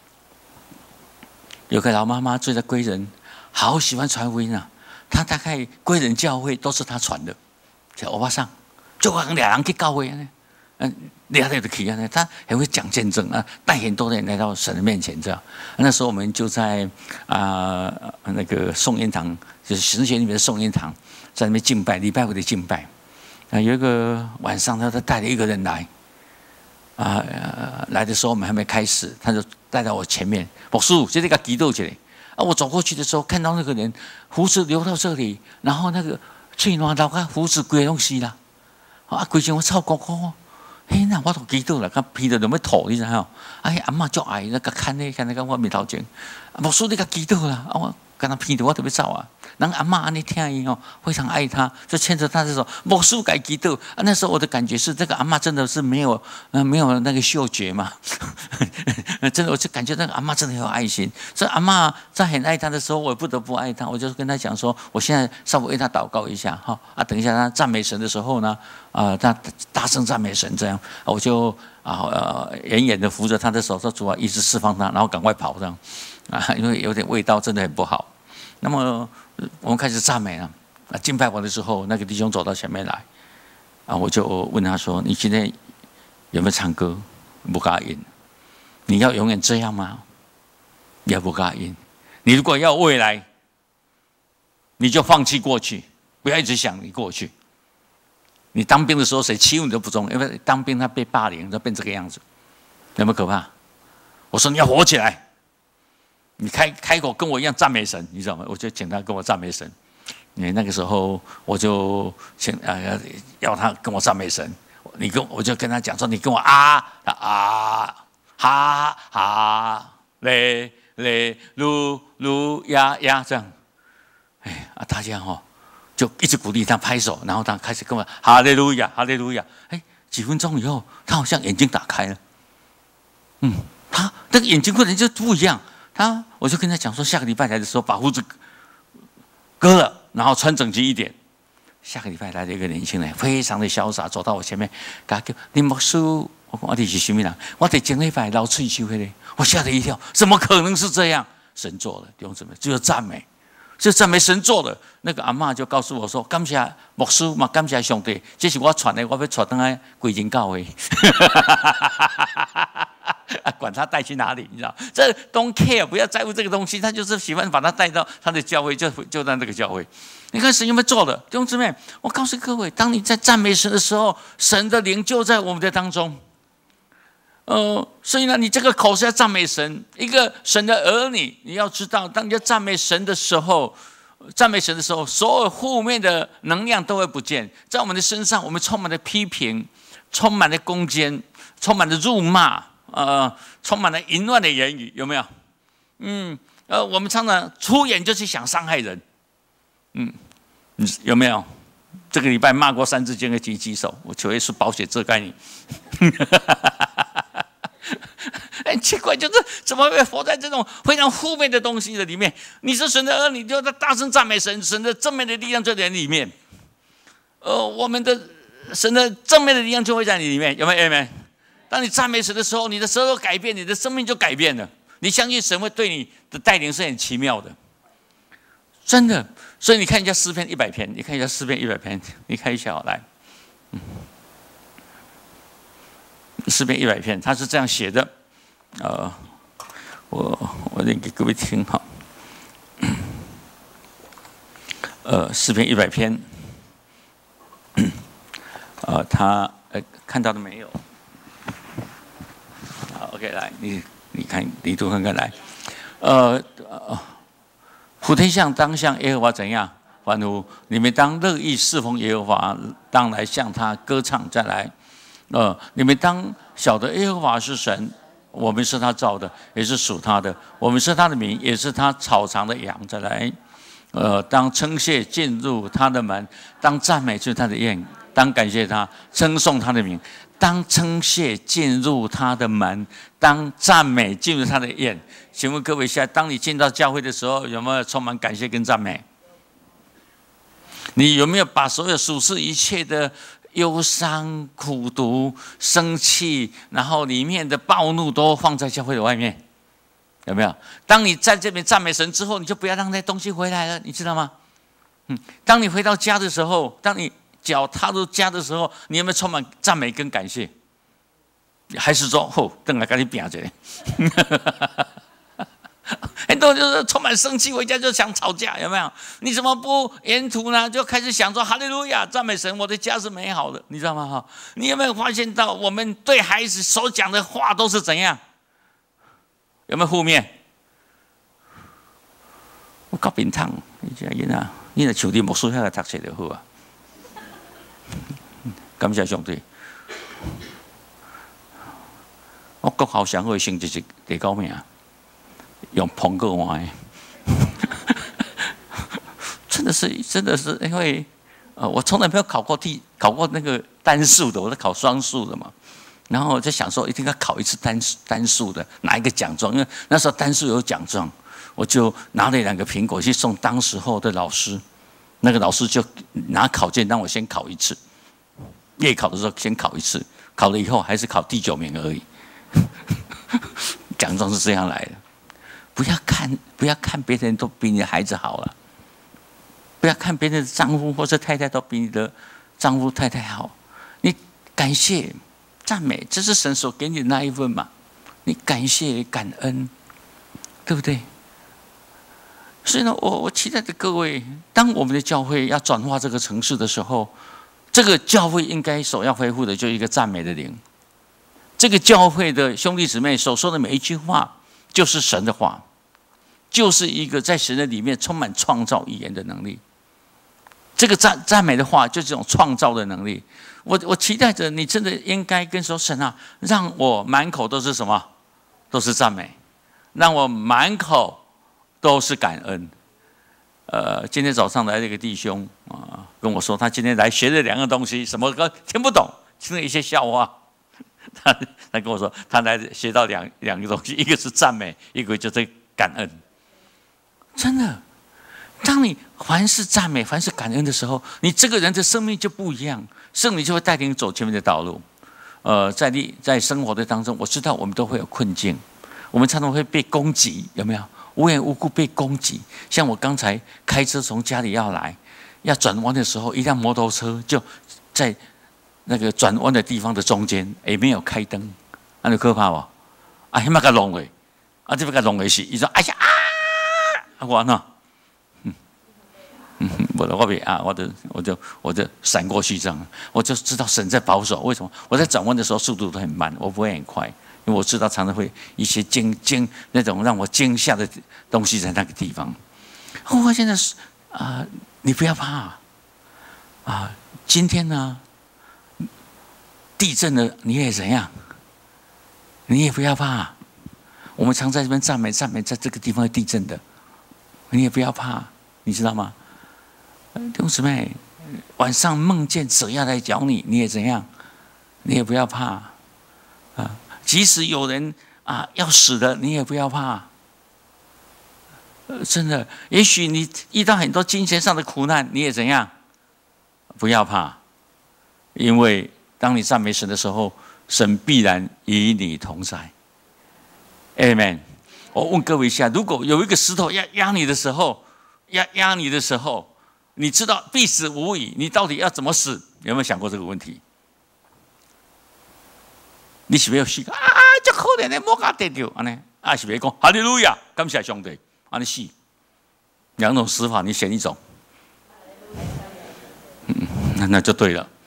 C: 有个老妈妈住在归仁，好喜欢传福音啊。她大概归仁教会都是她传的，叫欧巴桑，就跟俩人去教会呢，嗯，俩人就去啊，她很会讲见证啊，带很多人来到神的面前这样。那时候我们就在啊、呃、那个宋英堂，就是神学里面的宋英堂，在那边敬拜，礼拜五的敬拜。啊，有一个晚上，他他带了一个人来，啊、呃，来的时候我们还没开始，他就带到我前面，牧师，这里个祈祷起来。啊，我走过去的时候，看到那个人胡子流到这里，然后那个嘴乱到个胡子规拢死啦。啊，规身我臭高高，嘿，那我都祈祷了，他披着什么土，你知道？哎，阿嬷足爱那个看那看那个我面头前，牧师你个祈祷啦，我跟他披着我特别走啊。然后阿嬷安尼听伊哦，非常爱他，就牵着他的手，牧师该祈祷啊。那时候我的感觉是，这个阿嬷真的是没有，呃，没有那个嗅觉嘛，真的，我就感觉那个阿嬷真的很有爱心。所以阿嬷在很爱他的时候，我也不得不爱他。我就跟他讲说，我现在稍微为他祷告一下哈啊，等一下他赞美神的时候呢，啊、呃，他大声赞美神这样，我就啊呃远远的扶着他的手，说主啊，一直释放他，然后赶快跑这样啊，因为有点味道，真的很不好。那么我们开始赞美了啊！敬拜完的时候，那个弟兄走到前面来啊，我就问他说：“你今天有没有唱歌？不嘎音？你要永远这样吗？也不嘎音。你如果要未来，你就放弃过去，不要一直想你过去。你当兵的时候谁欺负你都不重要，因为当兵他被霸凌，他变这个样子，有没有可怕？我说你要活起来。”你开开口跟我一样赞美神，你知道吗？我就请他跟我赞美神。你那个时候我就请啊要他跟我赞美神。你跟我就跟他讲说，你跟我啊啊哈哈， 嘞嘞噜噜呀呀这样，哎啊，大家哈、哦、就一直鼓励他拍手，然后他开始跟我哈利路亚哈利路亚，哎，几分钟以后，他好像眼睛打开了，嗯，他那个眼睛忽然就不一样，他我就跟他讲说，下个礼拜来的时候把胡子割了，然后穿整齐一点。下个礼拜来的一个年轻人，非常的潇洒，走到我前面，跟他叫林牧师，我讲我哋是什么人？我哋前礼拜老吹球的，我吓了一跳，怎么可能是这样？神做了，弟兄姊妹，只有赞美，只有赞美神做的。那个阿嬷就告诉我说：“感谢牧师嘛，感谢上帝，这是我传的，我要传登来归人教会。”管他带去哪里，你知道？这 don't care， 不要在乎这个东西，他就是喜欢把他带到他的教会，就就在那个教会。你看神有没有做的？弟兄姊妹，我告诉各位，当你在赞美神的时候，神的灵就在我们的当中。呃，所以呢，你这个口是要赞美神，一个神的儿女，你要知道，当你在赞美神的时候，赞美神的时候，所有负面的能量都会不见，在我们的身上，我们充满了批评，充满了攻坚，充满了辱骂，呃，充满了淫乱的言语，有没有？嗯，呃，我们常常出言就是想伤害人。嗯，有没有？这个礼拜骂过三字经的举举手，我求耶稣宝血遮盖你。很奇怪，就是怎么会活在这种非常负面的东西的里面？你是神的儿女，你就在大声赞美神，神的正面的力量就在你里面。呃，我们的神的正面的力量就会在你里面，有没有？有没有？当你赞美神的时候，你的舌头改变，你的生命就改变了。你相信神会对你的带领是很奇妙的，真的。所以你看一下诗篇一百篇，你看一下诗篇一百篇，你看一下好来，嗯，诗篇一百篇，他是这样写的，呃，我我念给各位听哈，呃，诗篇一百篇，呃，他呃看到了没有？好 ，OK， 来，你你看，你读看看来，呃呃。普天下当向耶和华怎样欢呼？你们当乐意侍奉耶和华，当来向他歌唱。再来，呃，你们当晓得耶和华是神，我们是他造的，也是属他的。我们是他的民，也是他草场的羊。再来，呃，当称谢进入他的门，当赞美进入他的宴，当感谢他，称颂他的名。当称谢进入他的门，当赞美进入他的宴。请问各位，现在当你进到教会的时候，有没有充满感谢跟赞美？你有没有把所有属世一切的忧伤、苦毒、生气，然后里面的暴怒都放在教会的外面？有没有？当你在这边赞美神之后，你就不要让那东西回来了，你知道吗？嗯，当你回到家的时候，当你脚踏入家的时候，你有没有充满赞美跟感谢？还是说，吼、哦，等下跟你拼着？很多就是充满生气，回家就想吵架，有没有？你怎么不沿途呢？就开始想说哈利路亚，赞美神，我的家是美好的，你知道吗？哈，你有没有发现到我们对孩子所讲的话都是怎样？有没有负面？我搞冰糖，你这囡仔，你若像你牧师遐个读册就好啊。感谢上帝，我国校上好的成绩是第九名，用捧过换的，真的是真的是因为呃，我从来没有考过第考过那个单数的，我在考双数的嘛。然后我就想说，一定要考一次单单数的，拿一个奖状，因为那时候单数有奖状，我就拿了两个苹果去送当时候的老师，那个老师就拿考卷让我先考一次。夜考的时候先考一次，考了以后还是考第九名而已。奖状是这样来的，不要看不要看别人都比你的孩子好了，不要看别人的丈夫或者太太都比你的丈夫太太好，你感谢赞美，这是神所给你的那一份嘛，你感谢感恩，对不对？所以呢，我我期待着各位，当我们的教会要转化这个城市的时候，这个教会应该首要恢复的就是一个赞美的灵。这个教会的兄弟姊妹所说的每一句话，就是神的话，就是一个在神的里面充满创造语言的能力。这个赞赞美的话，就是这种创造的能力。我我期待着你真的应该跟说神啊，让我满口都是什么，都是赞美。 让我满口都是感恩。呃，今天早上来了一个弟兄啊，跟我说他今天来学了两个东西，什么歌听不懂，听了一些笑话。他他跟我说，他来学到两两个东西，一个是赞美，一个就是感恩。真的，当你凡是赞美、凡是感恩的时候，你这个人的生命就不一样，圣灵就会带领你走前面的道路。呃，在你在生活的当中，我知道我们都会有困境，我们常常会被攻击，有没有？无缘无故被攻击。像我刚才开车从家里要来，要转弯的时候，一辆摩托车就在那个转弯的地方的中间，也没有开灯，那就可怕哦！啊，迄么个弄的，啊，这个弄的是，伊说哎呀啊，啊我呢，嗯嗯，我我别啊，我就我就我就闪过去这样，我就知道神在保守。为什么？我在转弯的时候速度都很慢，我不会很快，因为我知道常常会一些惊惊那种让我惊吓的东西在那个地方。我发现的是啊，你不要怕啊，今天呢？地震了，你也怎样？你也不要怕。我们常在这边赞美赞美，在这个地方会地震的，你也不要怕，你知道吗？弟兄姊妹，晚上梦见蛇要来咬你，你也怎样？你也不要怕啊！即使有人啊要死了，你也不要怕。呃，真的，也许你遇到很多金钱上的苦难，你也怎样？不要怕，因为当你赞美神的时候，神必然与你同在。Amen。我问各位一下，如果有一个石头要压你的时候，压压你的时候，你知道必死无疑，你到底要怎么死？有没有想过这个问题？你是不是要死啊？这可怜的，莫甲得着，安尼，啊是不是讲哈利路亚，感谢上帝，安尼死。两种死法，你选一种。嗯，那那就对了。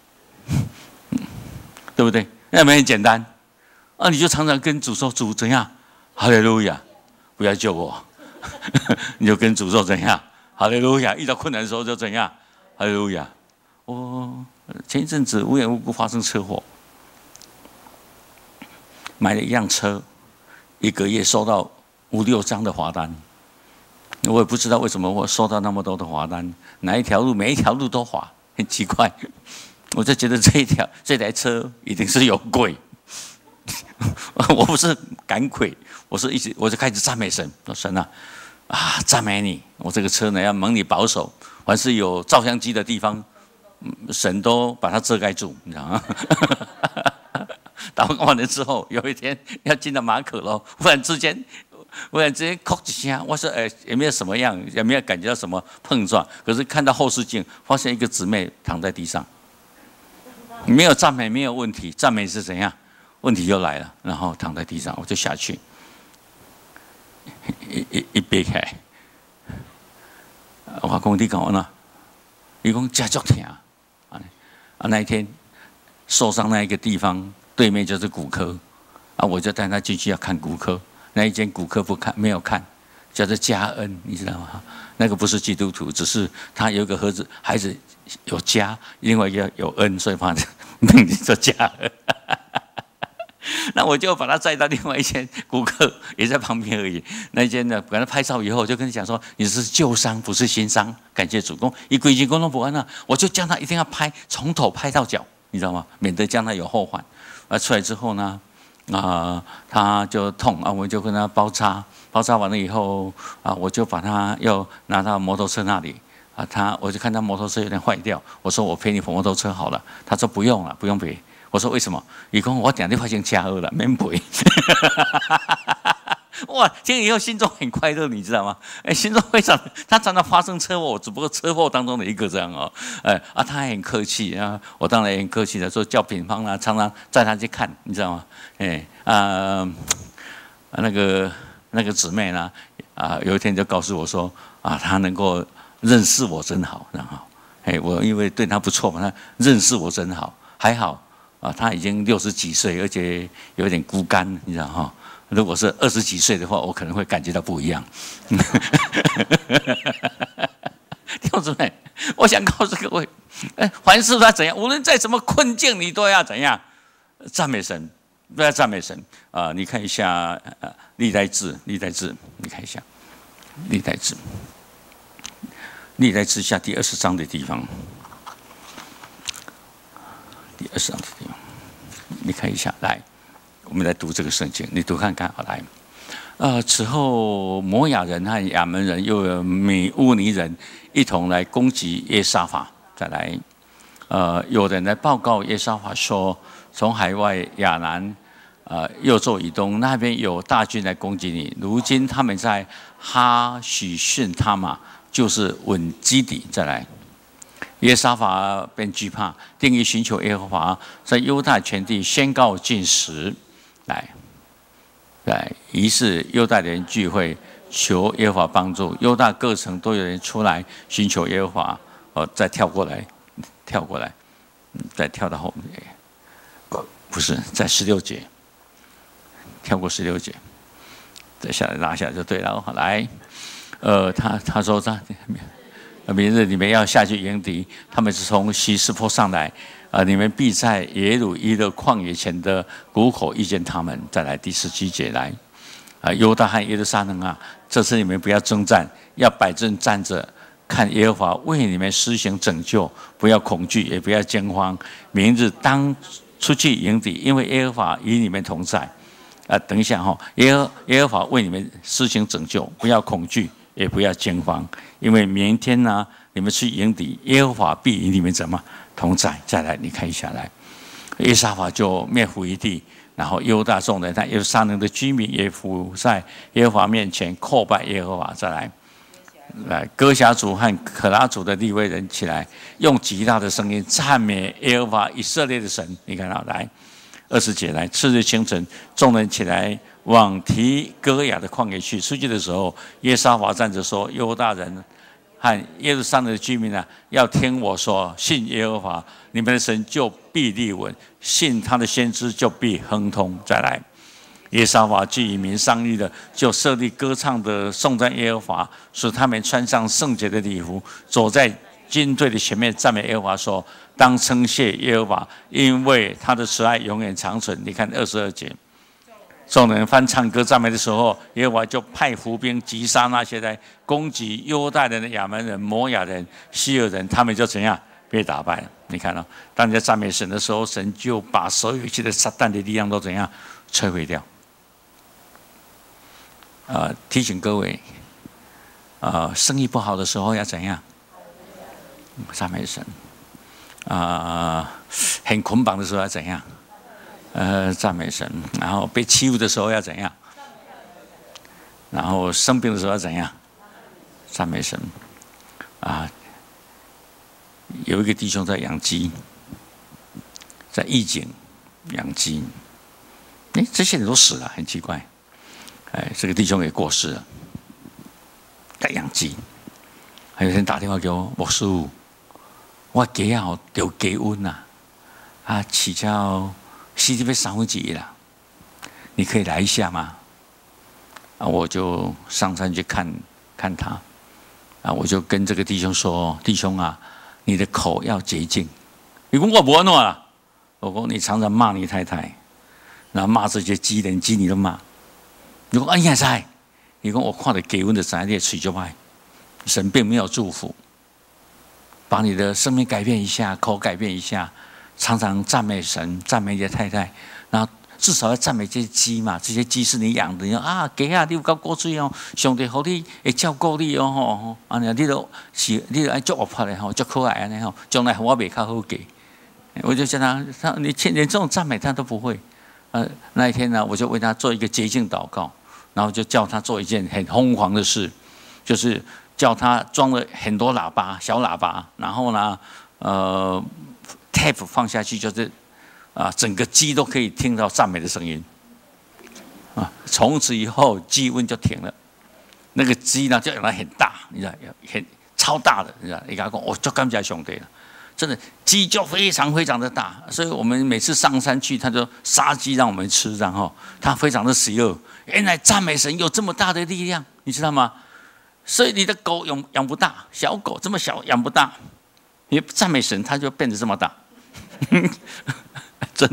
C: 对不对？那有没有很简单？啊，你就常常跟主说：“主怎样？哈利路亚，不要救我。”你就跟主说怎样？哈利路亚。遇到困难的时候就怎样？哈利路亚。我前一阵子无缘无故发生车祸，买了一辆车，一个月收到五六张的罚单。我也不知道为什么我收到那么多的罚单，哪一条路每一条路都罚，很奇怪。我就觉得这一条这台车一定是有鬼，我不是赶鬼，我是一直我就开始赞美神，说神啊啊赞美你，我这个车呢要蒙你保守，凡是有照相机的地方，神都把它遮盖住，你知道吗？祷告完了之后，有一天要进到马可咯，忽然之间。忽然之间，哭一下，我说：“哎，有没有什么样？有没有感觉到什么碰撞？”可是看到后视镜，发现一个姊妹躺在地上。没有赞美没有问题，赞美是怎样？问题就来了，然后躺在地上，我就下去，一一一别开，我讲你讲呢？伊讲真足疼啊！啊，那一天受伤那一个地方对面就是骨科，啊，我就带他进去要看骨科。那一间骨科不看，没有看，叫做家恩，你知道吗？那个不是基督徒，只是他有一个盒子，孩子有家，另外一个有恩，所以把名字叫家恩。那我就把他载到另外一间骨科，也在旁边而已。那一间呢，给他拍照以后，我就跟他讲说：“你是旧伤，不是新伤。”感谢主公，一规矩公都不安了，我就叫他一定要拍，从头拍到脚，你知道吗？免得将来有后患。啊，出来之后呢？啊、呃，他就痛啊，我就跟他包扎，包扎完了以后啊，我就把他又拿到摩托车那里啊，他我就看他摩托车有点坏掉，我说我赔你摩托车好了，他说不用了，不用赔。我说为什么？伊讲我点你发现车祸了，免赔。哇，听以后心中很快乐，你知道吗？哎，心中非常，他常常发生车祸，只不过车祸当中的一个这样哦。哎啊，他还很客气啊，我当然也很客气的说叫品方啊，常常带他去看，你知道吗？哎啊，那个那个姊妹呢啊，有一天就告诉我说啊，她能够认识我真好，然后哎，我因为对她不错嘛，她认识我真好，还好啊，她已经六十几岁，而且有点孤单，你知道哈。如果是二十几岁的话，我可能会感觉到不一样。弟兄姊妹，我想告诉各位，凡事他怎样，无论在什么困境，你都要怎样赞美神。 不要赞美神啊、呃！你看一下呃历代志，历代志，你看一下历代志，历代志下第二十章的地方，第二十章的地方，你看一下，来，我们来读这个圣经，你读看看，好来。呃，此后摩亚人和亚门人又有米乌尼人一同来攻击耶沙法。再来，呃，有人来报告耶沙法说，从海外亚南，呃，右宙以东那边有大军来攻击你。如今他们在哈许逊他玛，就是稳基底。再来，耶沙法便惧怕，定义寻求耶和华，在犹大全地宣告禁食。来。来，于是犹大人聚会，求耶和华帮助。犹大各城都有人出来寻求耶和华。哦，再跳过来，跳过来，再跳到后面。不是，在十六节，跳过十六节，再下来拉下来就对了。来，呃，他他说他明日你们要下去迎敌，他们是从西斯坡上来。啊！你们必在耶鲁伊的旷野前的谷口遇见他们。再来第十七节来，啊，犹大和耶路撒冷啊，这次你们不要征战，要摆阵站着，看耶和华为你们施行拯救，不要恐惧，也不要惊慌。明日当出去迎敌，因为耶和华与你们同在。啊，等一下哈、哦，耶和耶和华为你们施行拯救，不要恐惧，也不要惊慌，因为明天呢，你们去迎敌，耶和华必与你们怎么？同在。再来，你看一下来，耶沙法就灭伏于地，然后犹大众人，但耶路撒冷的居民也伏在耶和华面前叩拜耶和华。再来，来歌辖族和可拉族的利未人起来，用极大的声音赞美耶和华以色列的神。你看到来二十节来，次日清晨，众人起来往提哥亚的旷野去。出去的时候，耶沙法站着说：犹大人和耶路撒冷的居民啊，要听我说，信耶和华你们的神就必立稳，信他的先知就必亨通。再来，耶沙法既与民商议了，就设立歌唱的颂赞耶和华，使他们穿上圣洁的礼服，走在军队的前面，赞美耶和华说：当称谢耶和华，因为他的慈爱永远长存。你看二十二节。众人翻唱歌赞美的时候，耶和华就派伏兵击杀那些在攻击犹大人的亚门人、摩亚人、西尔人，他们就怎样被打败了。你看到、哦，当你在赞美神的时候，神就把所有一切的撒旦的力量都怎样摧毁掉。呃，提醒各位，呃，生意不好的时候要怎样赞美神？啊、呃，很捆绑的时候要怎样？呃，赞美神，然后被欺负的时候要怎样？然后生病的时候要怎样？赞美神。啊，有一个弟兄在养鸡，在义井养鸡，哎，这些人都死了，很奇怪。哎，这个弟兄也过世了，在养鸡。还有人打电话给我，牧师，我鸡啊有鸡瘟呐，啊，起叫。C T 被三分之一了，你可以来一下吗？啊，我就上山去看看他，啊，我就跟这个弟兄说：弟兄啊，你的口要洁净。你讲我不安怎啦？我说你常常骂你太太，然后骂这些鸡人鸡你都骂。你说哎呀塞，你说我看到给温的在列嘴就坏，神并没有祝福，把你的生命改变一下，口改变一下。常常赞美神，赞美你的太太，然后至少要赞美这些鸡嘛，这些鸡是你养的，你说啊，鸡啊，你有够过水哦，上帝好你会照顾你哦吼，啊，你都是你爱足活泼的吼，足可爱的吼，将来我袂较好给。我就叫他，他你连这种赞美他都不会，呃，那一天呢，我就为他做一个洁净祷告，然后就叫他做一件很疯狂的事，就是叫他装了很多喇叭，小喇叭，然后呢，呃。tape 放下去就是啊，整个鸡都可以听到赞美的声音啊！从此以后鸡瘟就停了。那个鸡呢，就养得很大，你知道，很超大的，你知道，你跟他讲，我就感谢上帝了。真的，鸡就非常非常的大，所以我们每次上山去，他就杀鸡让我们吃，然后他非常的喜乐。原来赞美神有这么大的力量，你知道吗？所以你的狗养养不大，小狗这么小养不大，你赞美神，它就变得这么大。真的，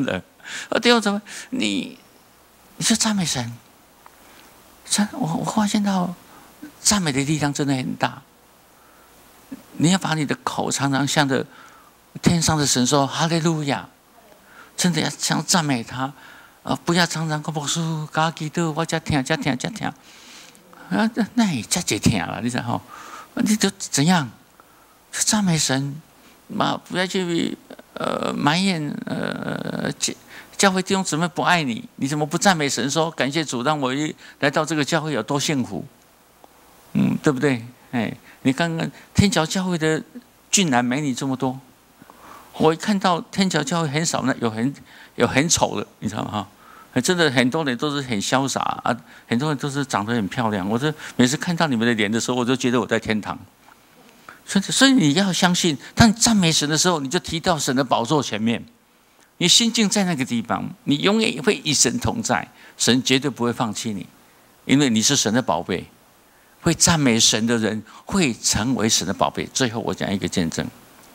C: 啊，弟兄姊妹，你你就赞美神。赞我我发现到赞美的力量真的很大。你要把你的口常常向着天上的神说哈利路亚，真的要想赞美他啊！不要常常跟牧师搞基督，我才听，才听，才听啊！那也才只听了，你知道吼？你就怎样？就赞美神嘛，不要去呃埋怨呃教教会弟兄姊妹不爱你，你怎么不赞美神说感谢主让我来到这个教会有多幸福？嗯，对不对？哎，你看看天桥教会的俊男美女这么多，我一看到天桥教会很少呢，有很有很丑的，你知道吗？哈，真的很多人都是很潇洒啊，很多人都是长得很漂亮。我这每次看到你们的脸的时候，我就觉得我在天堂。所以，所以你要相信，当你赞美神的时候，你就提到神的宝座前面，你心境在那个地方，你永远会与神同在，神绝对不会放弃你，因为你是神的宝贝。会赞美神的人会成为神的宝贝。最后我讲一个见证：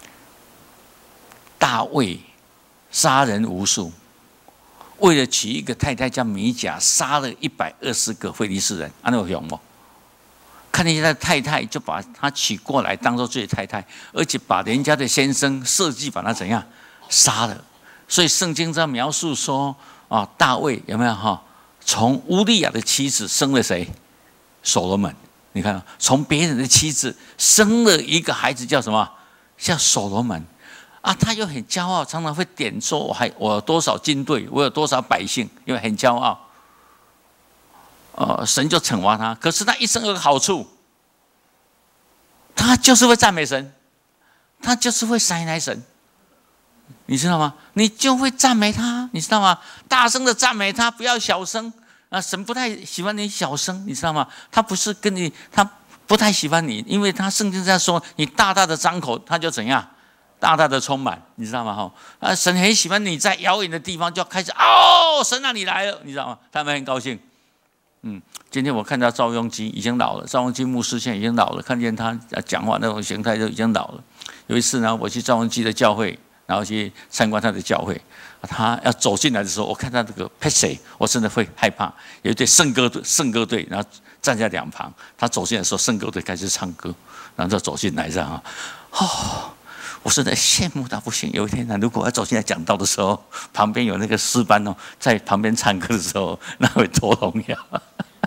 C: 大卫杀人无数，为了娶一个太太叫米甲，杀了一百二十个非利士人。安那有用不？看见他的太太，就把他娶过来当做自己的太太，而且把人家的先生设计把他怎样杀了。所以圣经在描述说啊，大卫有没有哈？从乌利亚的妻子生了谁？所罗门。你看，从别人的妻子生了一个孩子，叫什么？叫所罗门啊！他又很骄傲，常常会点说：“我还我有多少军队，我有多少百姓。”因为很骄傲，呃，神就惩罚他。可是他一生有个好处，他就是会赞美神，他就是会塞奶神，你知道吗？你就会赞美他，你知道吗？大声的赞美他，不要小声。啊，神不太喜欢你小声，你知道吗？他不是跟你，他不太喜欢你，因为他圣经在说，你大大的张口，他就怎样，大大的充满，你知道吗？哈，啊，神很喜欢你在遥远的地方就要开始哦，神啊，你来了，你知道吗？他们很高兴。嗯，今天我看到赵雍基已经老了，赵雍基牧师现在已经老了，看见他讲话那种形态就已经老了。有一次呢，我去赵雍基的教会，然后去参观他的教会。他要走进来的时候，我看他这个拍谁，我真的会害怕。有一队圣歌队，圣歌队，然后站在两旁。他走进来的时候，圣歌队开始唱歌，然后就走进来这样啊。哦，我真的羡慕到不行。有一天呢，如果要走进来讲道的时候，旁边有那个诗班哦，在旁边唱歌的时候，那会多荣耀。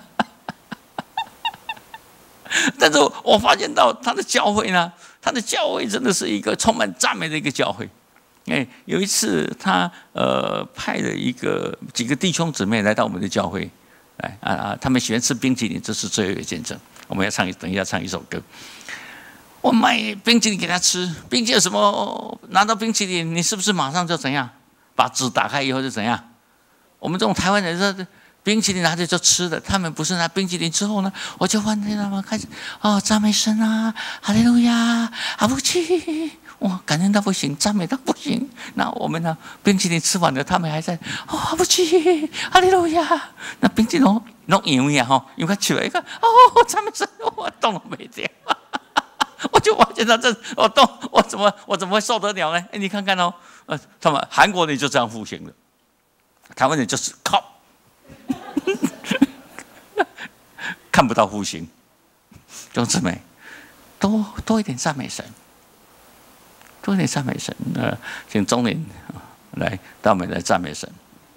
C: 但是我发现到他的教会呢，他的教会真的是一个充满赞美的一个教会。哎，有一次他呃派了一个几个弟兄姊妹来到我们的教会，来啊啊，他们喜欢吃冰淇淋，这是最后一个见证。我们要唱一，等一下唱一首歌。我买冰淇淋给他吃，冰淇淋有什么？拿到冰淇淋，你是不是马上就怎样？把纸打开以后就怎样？我们这种台湾人说，冰淇淋拿着就吃的，他们不是拿冰淇淋之后呢，我就问他们开始哦赞美神啊，哈利路亚，阿不去。哇，感恩到不行，赞美到不行。那我们呢？冰淇淋吃完了，他们还在哦，不去，哈利路亚。那冰淇淋弄赢呀哈，因为他取了一个哦，赞美神，我动都没掉。我就发现到这，我动，我怎么我怎么会受得了呢？哎，你看看哦，呃，他们韩国人就这样复兴的，台湾人就是靠看不到复兴。弟兄姊妹，多多一点赞美神。多一点赞美神，呃，请钟林来到我们来赞美神。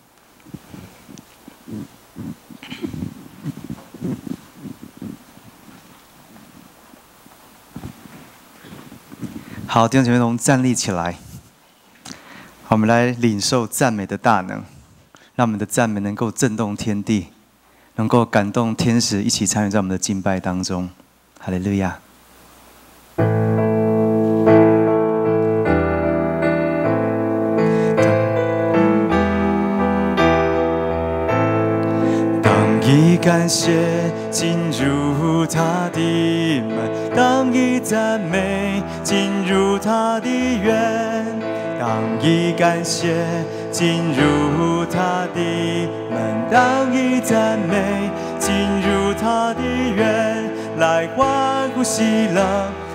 B: 好，弟兄姐妹们，站立起来，好，我们来领受赞美的大能，让我们的赞美能够震动天地，能够感动天使，一起参与在我们的敬拜当中。哈利路亚。感谢进入他的门，当以赞美进入他的院，当以感谢进入他的门，当以赞美进入他的院，来欢呼喜乐，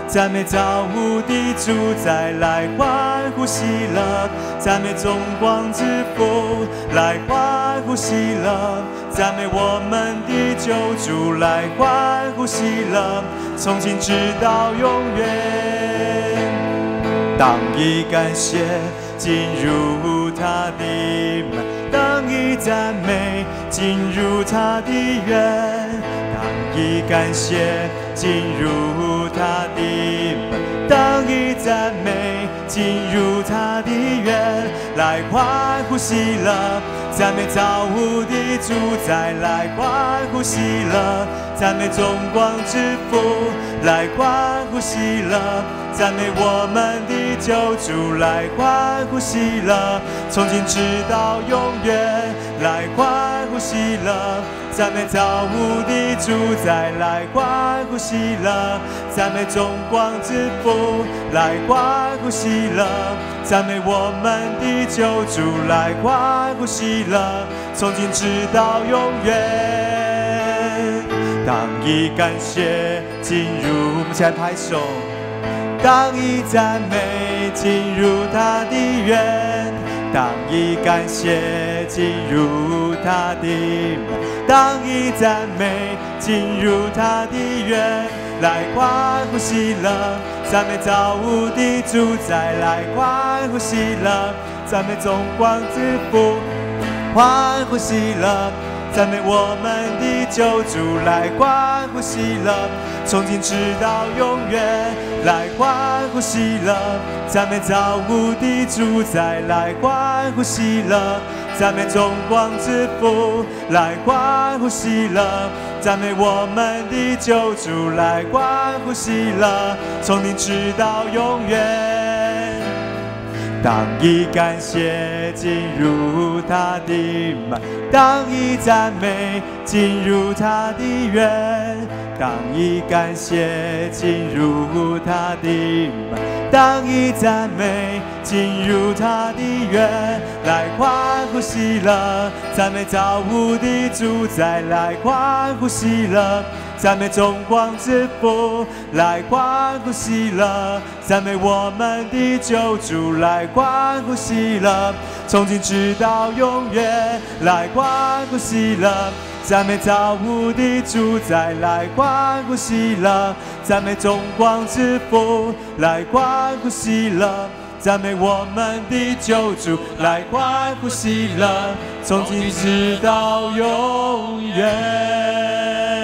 B: 赞美造物的主宰，来欢呼喜乐；赞美众光之父，来欢呼喜乐；赞美我们的救主，来欢呼喜乐，从今直到永远。当以感谢进入他的门，当以赞美进入他的院，当以感谢进入他的门，当以赞美进入他的院，来欢呼喜乐；赞美造物的主宰，来欢呼喜乐；赞美众光之父，来欢呼喜乐；赞美我们的救主，来欢呼喜乐，从今直到永远，来欢呼喜乐；赞美造物的主宰，来欢呼喜乐；赞美众光之父，来欢呼喜乐；赞美我们的救主，来欢呼喜乐，从今直到永远。当以感谢进入，我们一起来拍手。当以赞美进入他的院，当以感谢进入他的门，当以赞美进入他的院，来欢呼喜乐；赞美造物的主宰，来欢呼喜乐；赞美众光之父，欢呼喜乐；赞美我们的救主，来欢呼喜乐，从今直到永远，来欢呼喜乐；赞美造物的主宰，来欢呼喜乐；赞美众光之父，来欢呼喜乐；赞美我们的救主，来欢呼喜乐，从今直到永远。当以感谢进入他的门，当以赞美进入他的院，当以感谢进入他的门，当以赞美进入他的院，来欢呼喜乐；赞美造物的主宰，来欢呼喜乐；赞美众光之父，来欢呼喜乐；赞美我们的救主，来欢呼喜乐，从今直到永远，来欢呼喜乐；赞美造物的主宰，来欢呼喜乐；赞美众光之父，来欢呼喜乐；赞美我们的救主，来欢呼喜乐，从今直到永远。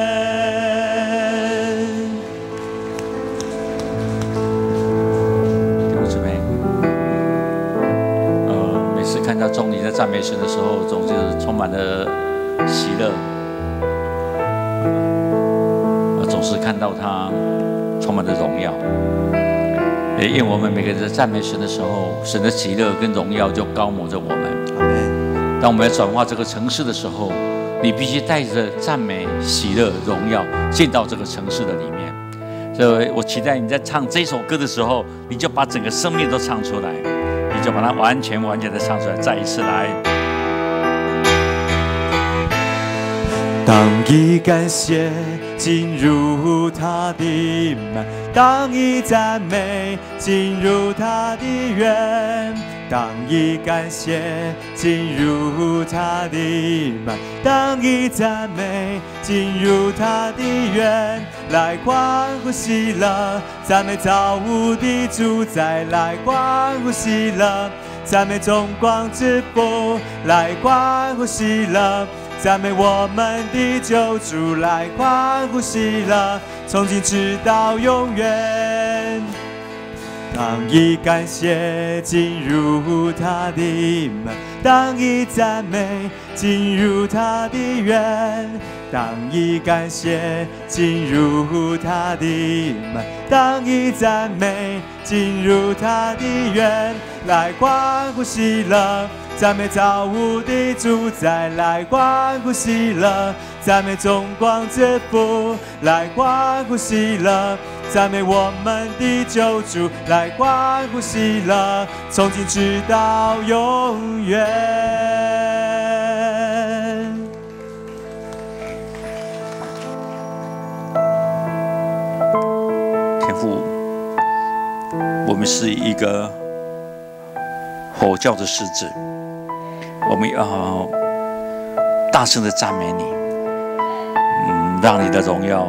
C: 看到众你在赞美神的时候，总是充满了喜乐，总是看到他充满了荣耀。也因我们每个人在赞美神的时候，神的喜乐跟荣耀就高抹着我们。当我们要转化这个城市的时候，你必须带着赞美、喜乐、荣耀进到这个城市的里面。所以我期待你在唱这首歌的时候，你就把整个生命都唱出来。就把它完全完全的唱出来，再一次来。
B: 当以感谢进入他的门，当以赞美进入他的院，当以感谢进入他的门，当以赞美进入他的院，来欢呼喜乐；赞美造物的主宰，来欢呼喜乐；赞美众光之父，来欢呼喜乐；赞美我们的救主，来欢呼喜乐，从今直到永远。当以感谢进入他的门，当以赞美进入他的院，当以感谢进入他的门，当以赞美进入他的院，来欢呼喜乐；赞美造物的主宰，来欢呼喜乐；赞美众光之父，来欢呼喜乐；赞美我们的救主，来欢呼喜乐，从今直到永远。
C: 天父， 们是一个吼叫的狮子，我们要大声的赞美你，嗯，让你的荣耀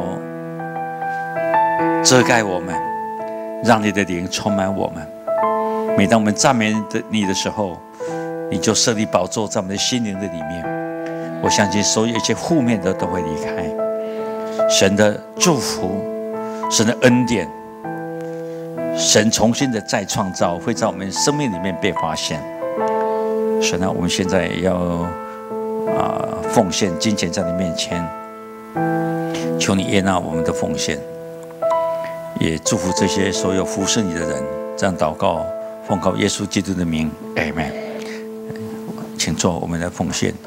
C: 遮盖我们，让你的灵充满我们。每当我们赞美你的时候，你就设立宝座在我们的心灵的里面。我相信所有一切负面的都会离开，神的祝福，神的恩典，神重新的再创造会在我们生命里面被发现。神啊，我们现在要啊、呃、奉献金钱在你面前，求你悦纳我们的奉献，也祝福这些所有服侍你的人。这样祷告，奉靠耶稣基督的名 ，Amen。请做我们的奉献。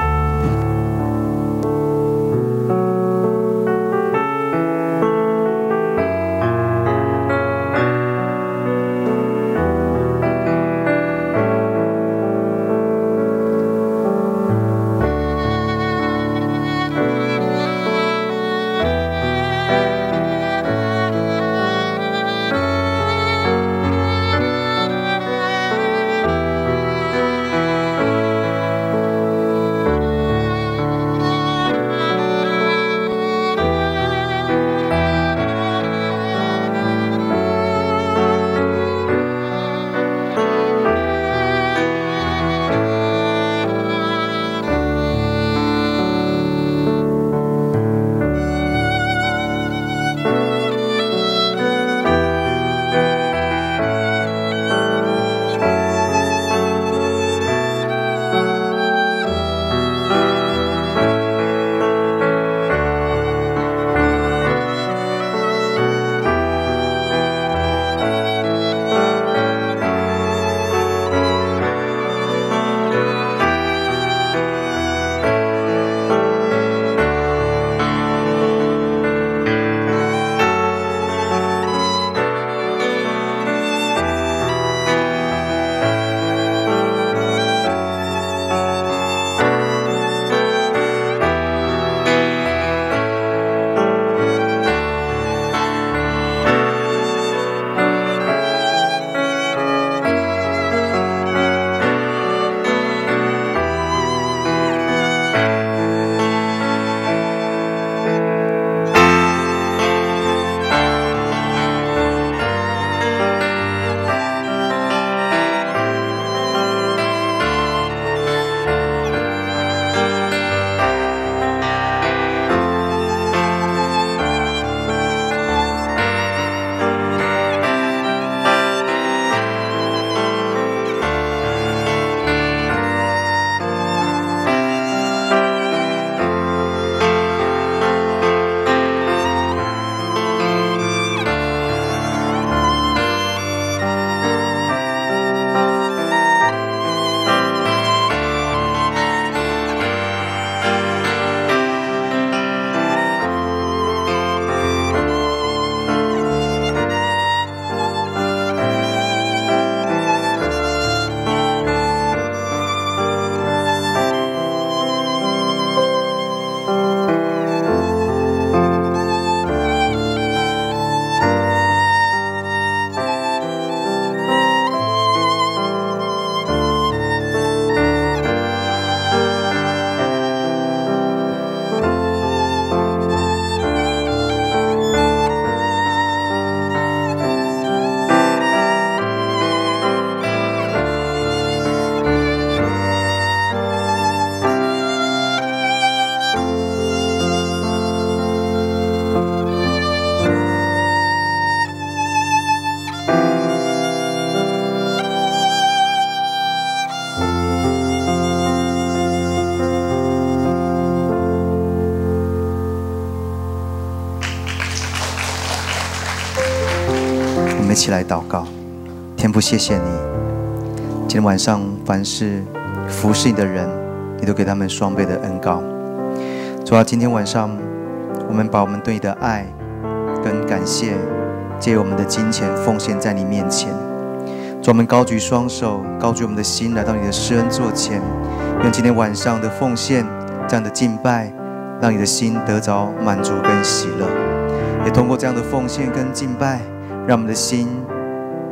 G: 一起来祷告。天父，谢谢你，今天晚上凡是服侍你的人，你都给他们双倍的恩膏。主啊，今天晚上我们把我们对你的爱跟感谢，借我们的金钱奉献在你面前。主，我们高举双手，高举我们的心，来到你的施恩座前，用今天晚上的奉献，这样的敬拜，让你的心得着满足跟喜乐。也通过这样的奉献跟敬拜，让我们的心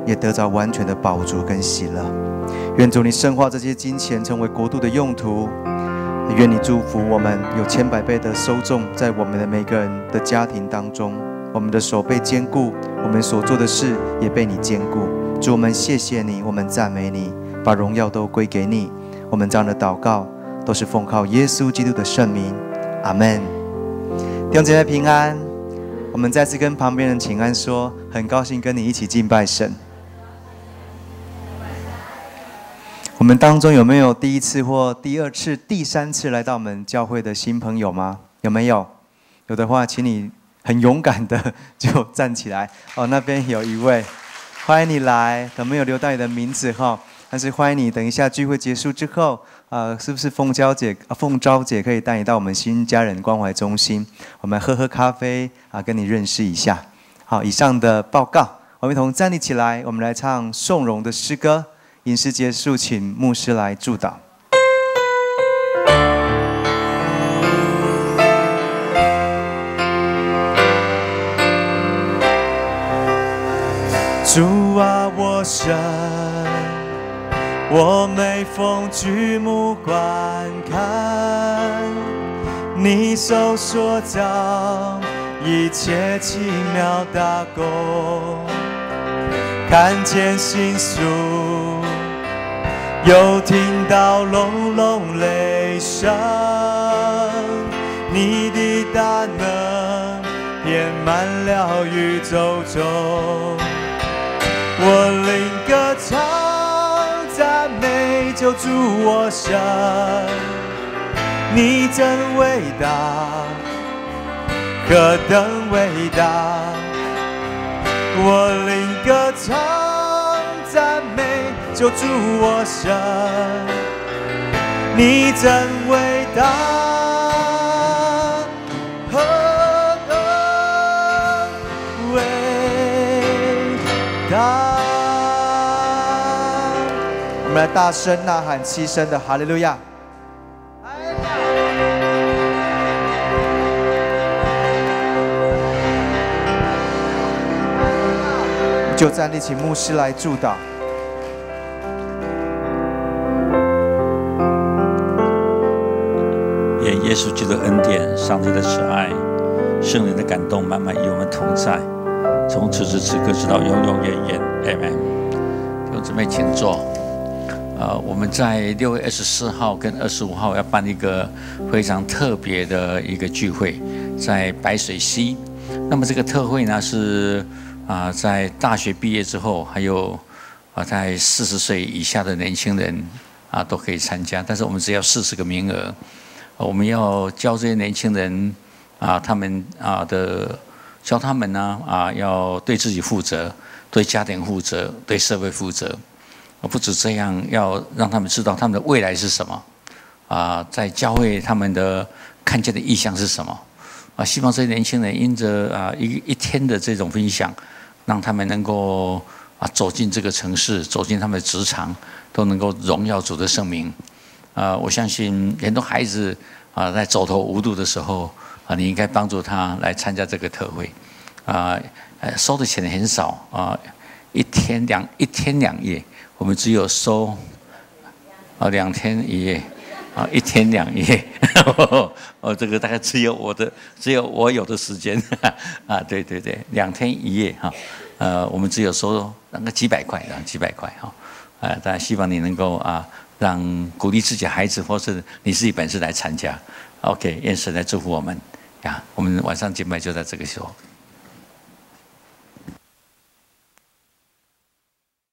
G: 也得着完全的饱足跟喜乐。愿主你圣化这些金钱，成为国度的用途。愿你祝福我们有千百倍的收种在我们的每个人的家庭当中，我们的手被坚固，我们所做的事也被你坚固。主，我们谢谢你，我们赞美你，把荣耀都归给你。我们这样的祷告都是奉靠耶稣基督的圣名，阿们。弟兄姐妹平安。我们再次跟旁边人请安说，很高兴跟你一起敬拜神。我们当中有没有第一次或第二次、第三次来到我们教会的新朋友吗？有没有？有的话，请你很勇敢的就站起来。哦，那边有一位，欢迎你来。可没有留到你的名字哈，但是欢迎你。等一下聚会结束之后，呃，是不是凤娇姐、凤昭姐可以带你到我们新家人关怀中心，我们喝喝咖啡啊，跟你认识一下。好，以上的报告，我们一同站立起来，我们来唱颂荣的诗歌。饮食结束，请牧师来祝祷。
B: 主啊，我神，我每逢举目观看，你手所造一切奇妙大功，看见心属。又听到隆隆雷声，你的大能遍满了宇宙中。我灵歌唱赞美救主我神，你真伟大，何等伟大！我灵歌唱赞美救主我神，你真伟大，何等伟大！
G: 我们来大声呐喊七声的哈利路亚！就站立，请牧师来祝祷。
C: 愿耶稣基督的恩典、上帝的慈爱、圣灵的感动，慢慢与我们同在，从此时此刻直到永永远远。Amen。弟兄姊妹，请坐。呃，我们在六月二十四号跟二十五号要办一个非常特别的一个聚会，在白水溪。那么这个特会呢是啊、呃，在大学毕业之后，还有啊、呃，在四十岁以下的年轻人啊、呃、都可以参加，但是我们只要四十个名额。我们要教这些年轻人啊，他们啊的教他们呢啊，要对自己负责，对家庭负责，对社会负责。不止这样，要让他们知道他们的未来是什么啊，在教会他们的看见的意向是什么啊。希望这些年轻人因着啊一一天的这种分享，让他们能够啊走进这个城市，走进他们的职场，都能够荣耀主的圣名。啊，我相信很多孩子啊，在走投无路的时候啊，你应该帮助他来参加这个特会。啊，呃，收的钱很少啊，一天两一天两夜，我们只有收啊两天一夜，啊一天两夜。哦，这个大概只有我的，只有我有的时间啊，对对对，两天一夜哈。呃，我们只有收那个几百块，啊几百块哈。啊，当然希望你能够啊。让鼓励自己孩子，或是你自己本身来参加。OK， 愿神来祝福我们呀！我们晚上敬拜就在这个时候。